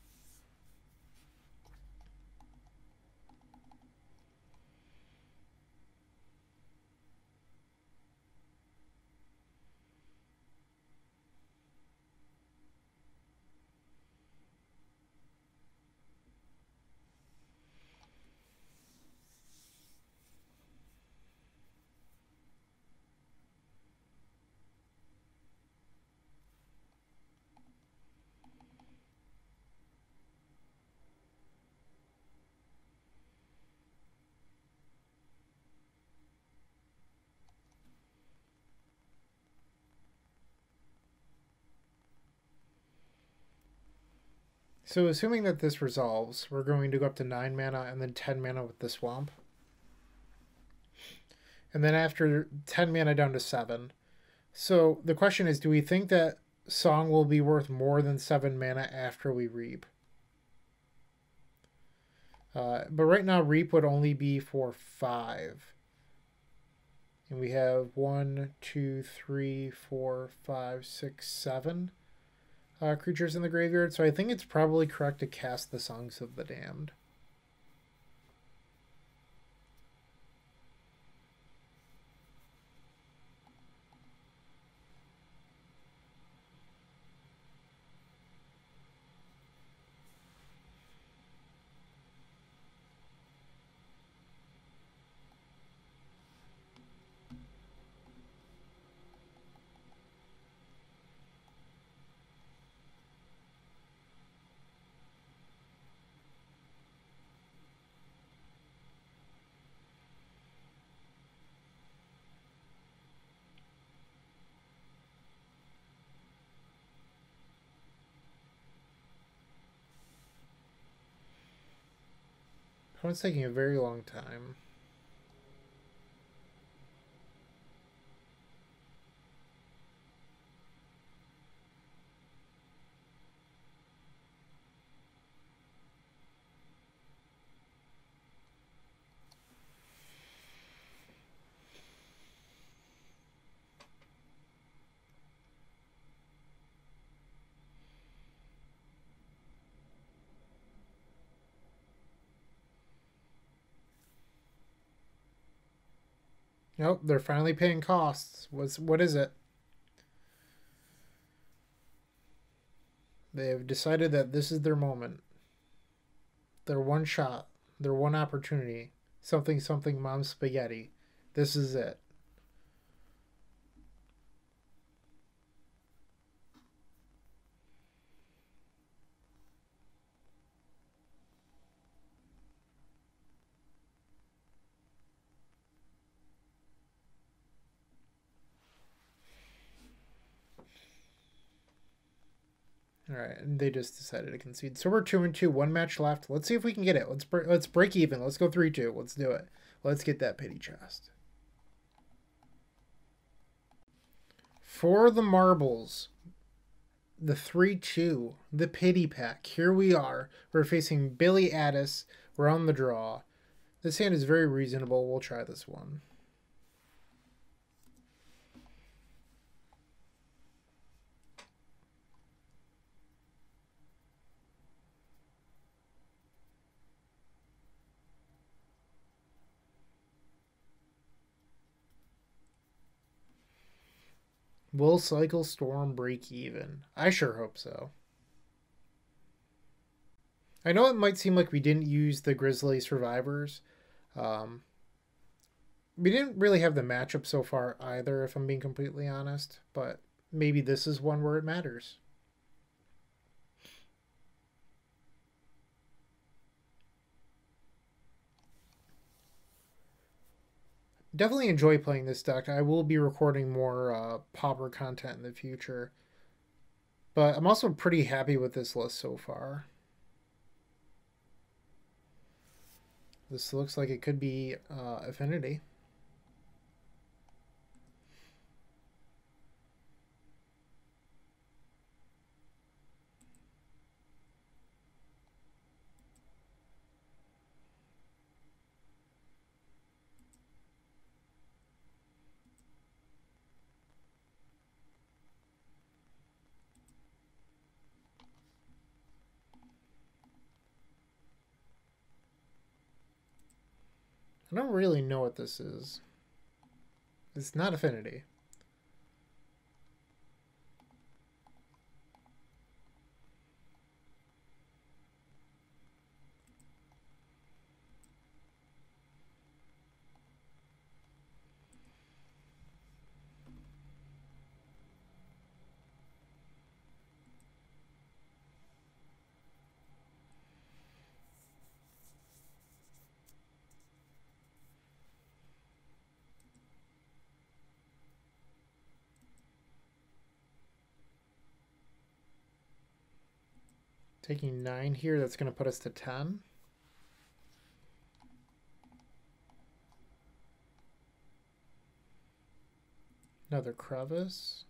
So assuming that this resolves, we're going to go up to nine mana and then ten mana with the swamp. And then after ten mana down to seven. So the question is, do we think that Song will be worth more than seven mana after we Reap? Uh, but right now Reap would only be for five. And we have one, two, three, four, five, six, seven uh, creatures in the graveyard. So I think it's probably correct to cast the Songs of the Damned. It's taking a very long time. Nope, they're finally paying costs. What's what is it? They have decided that this is their moment. Their one shot. Their one opportunity. Something something mom spaghetti. This is it. All right, and they just decided to concede. So we're two and two, one match left. Let's see if we can get it. Let's break. Let's break even. Let's go three two. Let's do it. Let's get that pity chest. For the marbles, the three two, the pity pack. Here we are. We're facing Billy Addis. We're on the draw. This hand is very reasonable. We'll try this one. Will Cycle Storm break even? I sure hope so. I know it might seem like we didn't use the Grizzly Survivors. Um, we didn't really have the matchup so far either, if I'm being completely honest. But maybe this is one where it matters. definitely enjoy playing this deck. I will be recording more uh, Pauper content in the future. But I'm also pretty happy with this list so far. This looks like it could be uh, Affinity. I don't really know what this is. It's not Affinity. Taking nine here, that's going to put us to ten. Another crevice.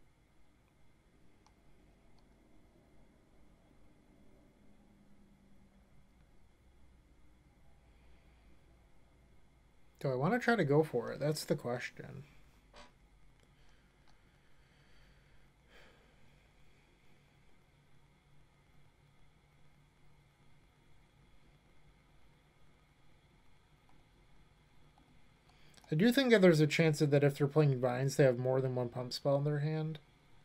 Do I want to try to go for it? That's the question. I do think that there's a chance that if they're playing Vines, they have more than one pump spell in their hand.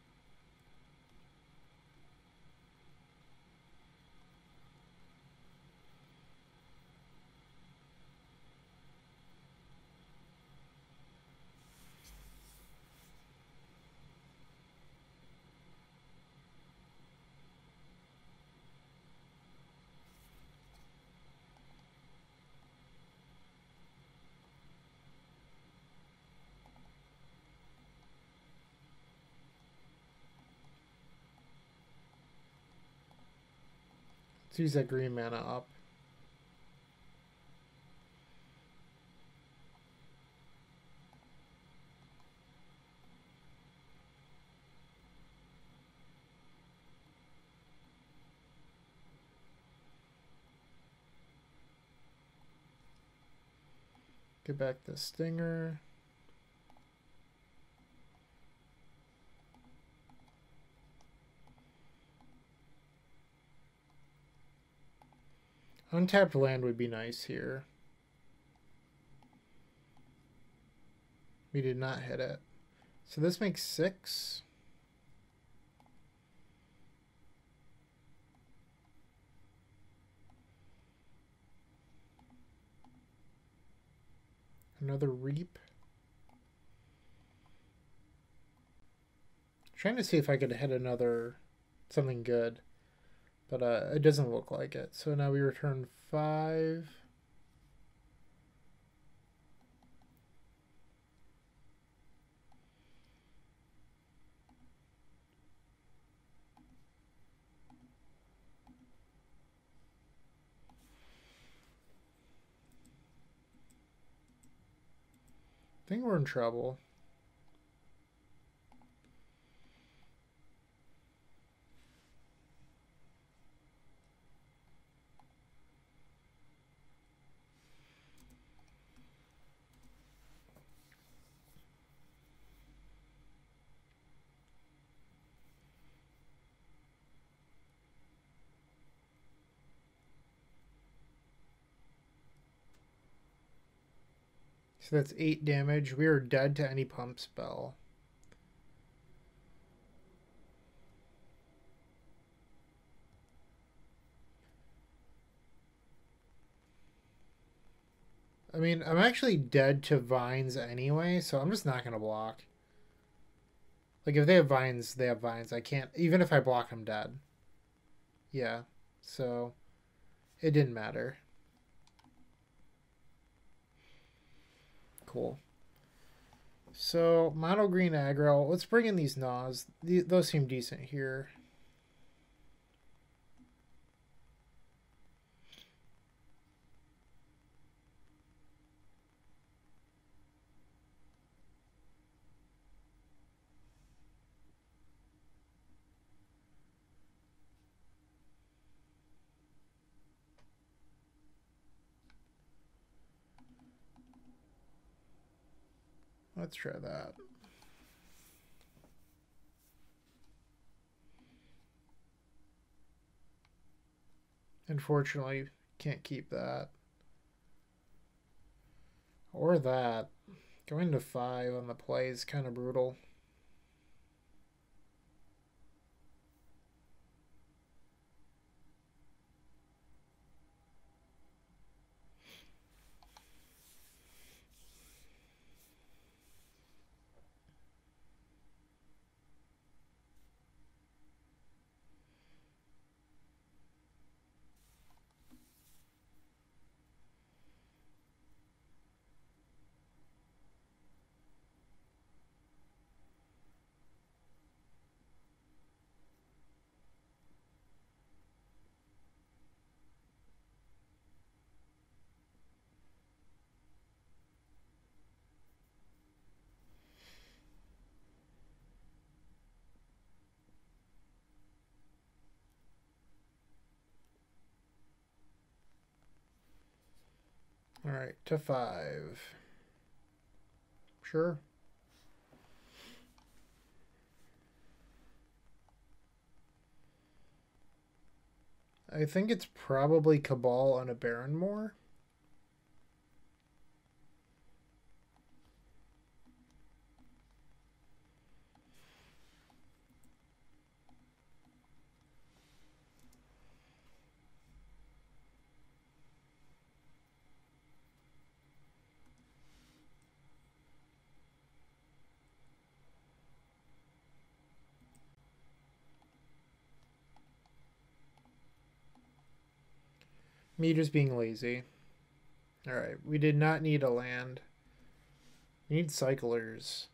Let's use that green mana up. Get back the Stinger. Untapped land would be nice here. We did not hit it. So this makes six. Another Reap. Trying to see if I could hit another something good. But uh, it doesn't look like it. So now we return five. I think we're in trouble. So that's eight damage. We are dead to any pump spell. I mean, I'm actually dead to Vines anyway, so I'm just not going to block. Like, if they have Vines, they have Vines. I can't... Even if I block, I'm dead. Yeah, so it didn't matter. Cool. So, mono green aggro. Let's bring in these Gnaws. The, those seem decent here. Let's try that. Unfortunately, can't keep that. Or that. Going to five on the play is kind of brutal. All right, to five. Sure. I think it's probably Cabal on a Baronmoor. Me just being lazy. Alright, we did not need a land. We need cyclers.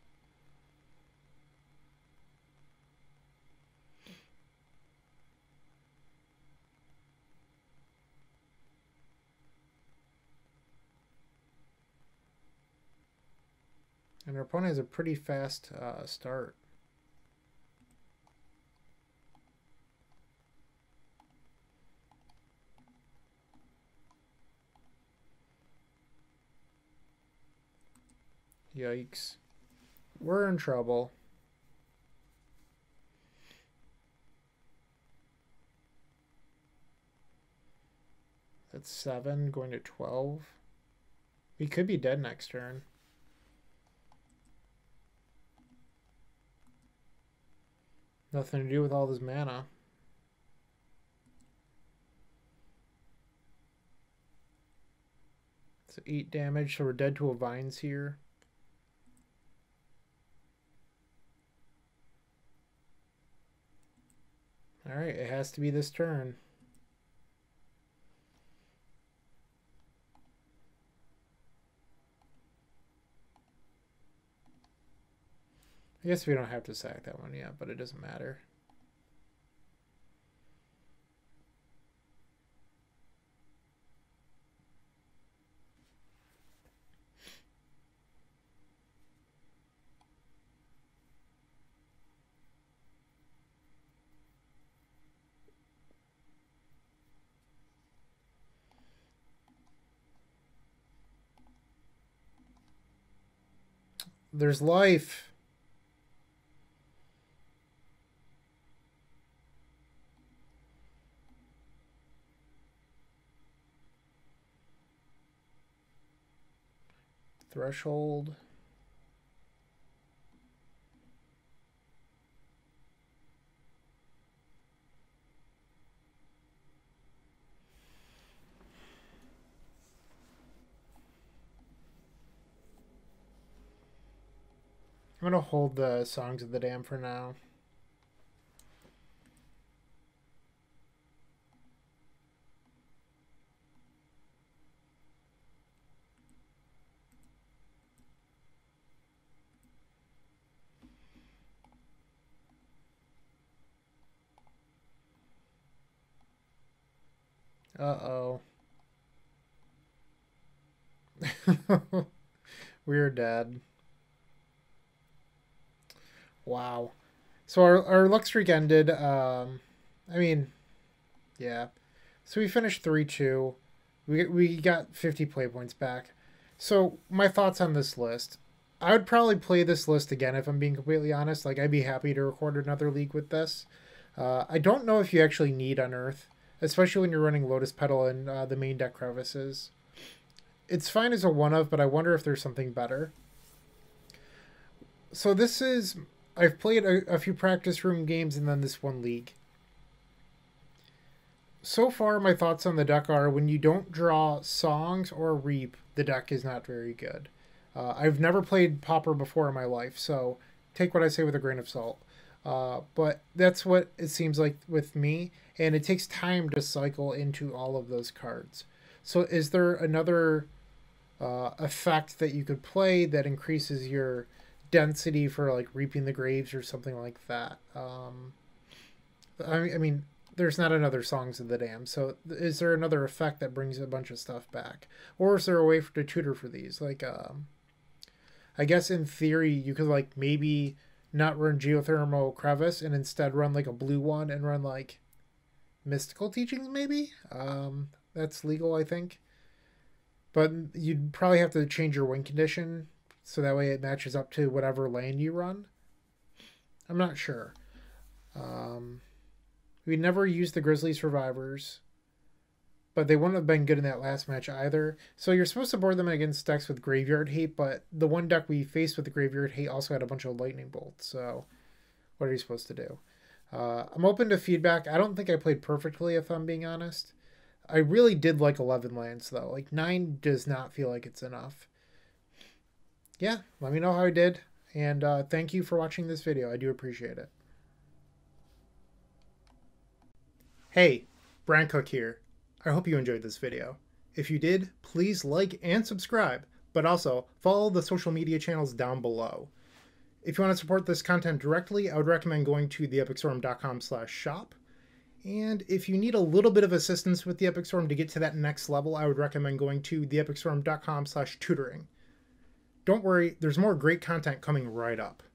And our opponent has a pretty fast uh, start. Yikes. We're in trouble. That's seven, going to twelve. We could be dead next turn. Nothing to do with all this mana. So eight damage, so we're dead to a Vines here. Alright, it has to be this turn. I guess we don't have to sack that one yet, but it doesn't matter. There's life. Threshold. I'm going to hold the Songs of the Dam for now. Uh-oh. We're dead. Wow. So our, our luck streak ended. Um, I mean, yeah. So we finished three two. We, we got fifty play points back. So my thoughts on this list. I would probably play this list again if I'm being completely honest. Like, I'd be happy to record another league with this. Uh, I don't know if you actually need Unearth, especially when you're running Lotus Petal and uh, the main deck crevices. It's fine as a one-of, but I wonder if there's something better. So this is... I've played a, a few practice room games and then this one league. So far, my thoughts on the deck are when you don't draw Songs or Reap, the deck is not very good. Uh, I've never played Pauper before in my life, so take what I say with a grain of salt. Uh, but that's what it seems like with me, and it takes time to cycle into all of those cards. So is there another uh, effect that you could play that increases your density for like Reaping the Graves or something like that? Um, I, I mean, there's not another Songs of the Damned, so is there another effect that brings a bunch of stuff back? Or is there a way for, to tutor for these? Like, um, I guess in theory, you could like maybe not run Geothermal Crevice and instead run like a blue one and run like Mystical Teachings maybe? Um, that's legal, I think. But you'd probably have to change your win condition so that way it matches up to whatever lane you run. I'm not sure. Um, we never used the Grizzly Survivors, but they wouldn't have been good in that last match either. So you're supposed to board them against decks with Graveyard Hate, but the one deck we faced with the Graveyard Hate also had a bunch of Lightning Bolts, so what are you supposed to do? Uh, I'm open to feedback. I don't think I played perfectly, if I'm being honest. I really did like eleven lands, though. Like, nine does not feel like it's enough. Yeah, let me know how I did, and uh, thank you for watching this video. I do appreciate it. Hey, Brian Cook here. I hope you enjoyed this video. If you did, please like and subscribe, but also follow the social media channels down below. If you want to support this content directly, I would recommend going to the epic storm dot com slash shop. And if you need a little bit of assistance with the Epic Storm to get to that next level, I would recommend going to the epic storm dot com slash tutoring. Don't worry, there's more great content coming right up.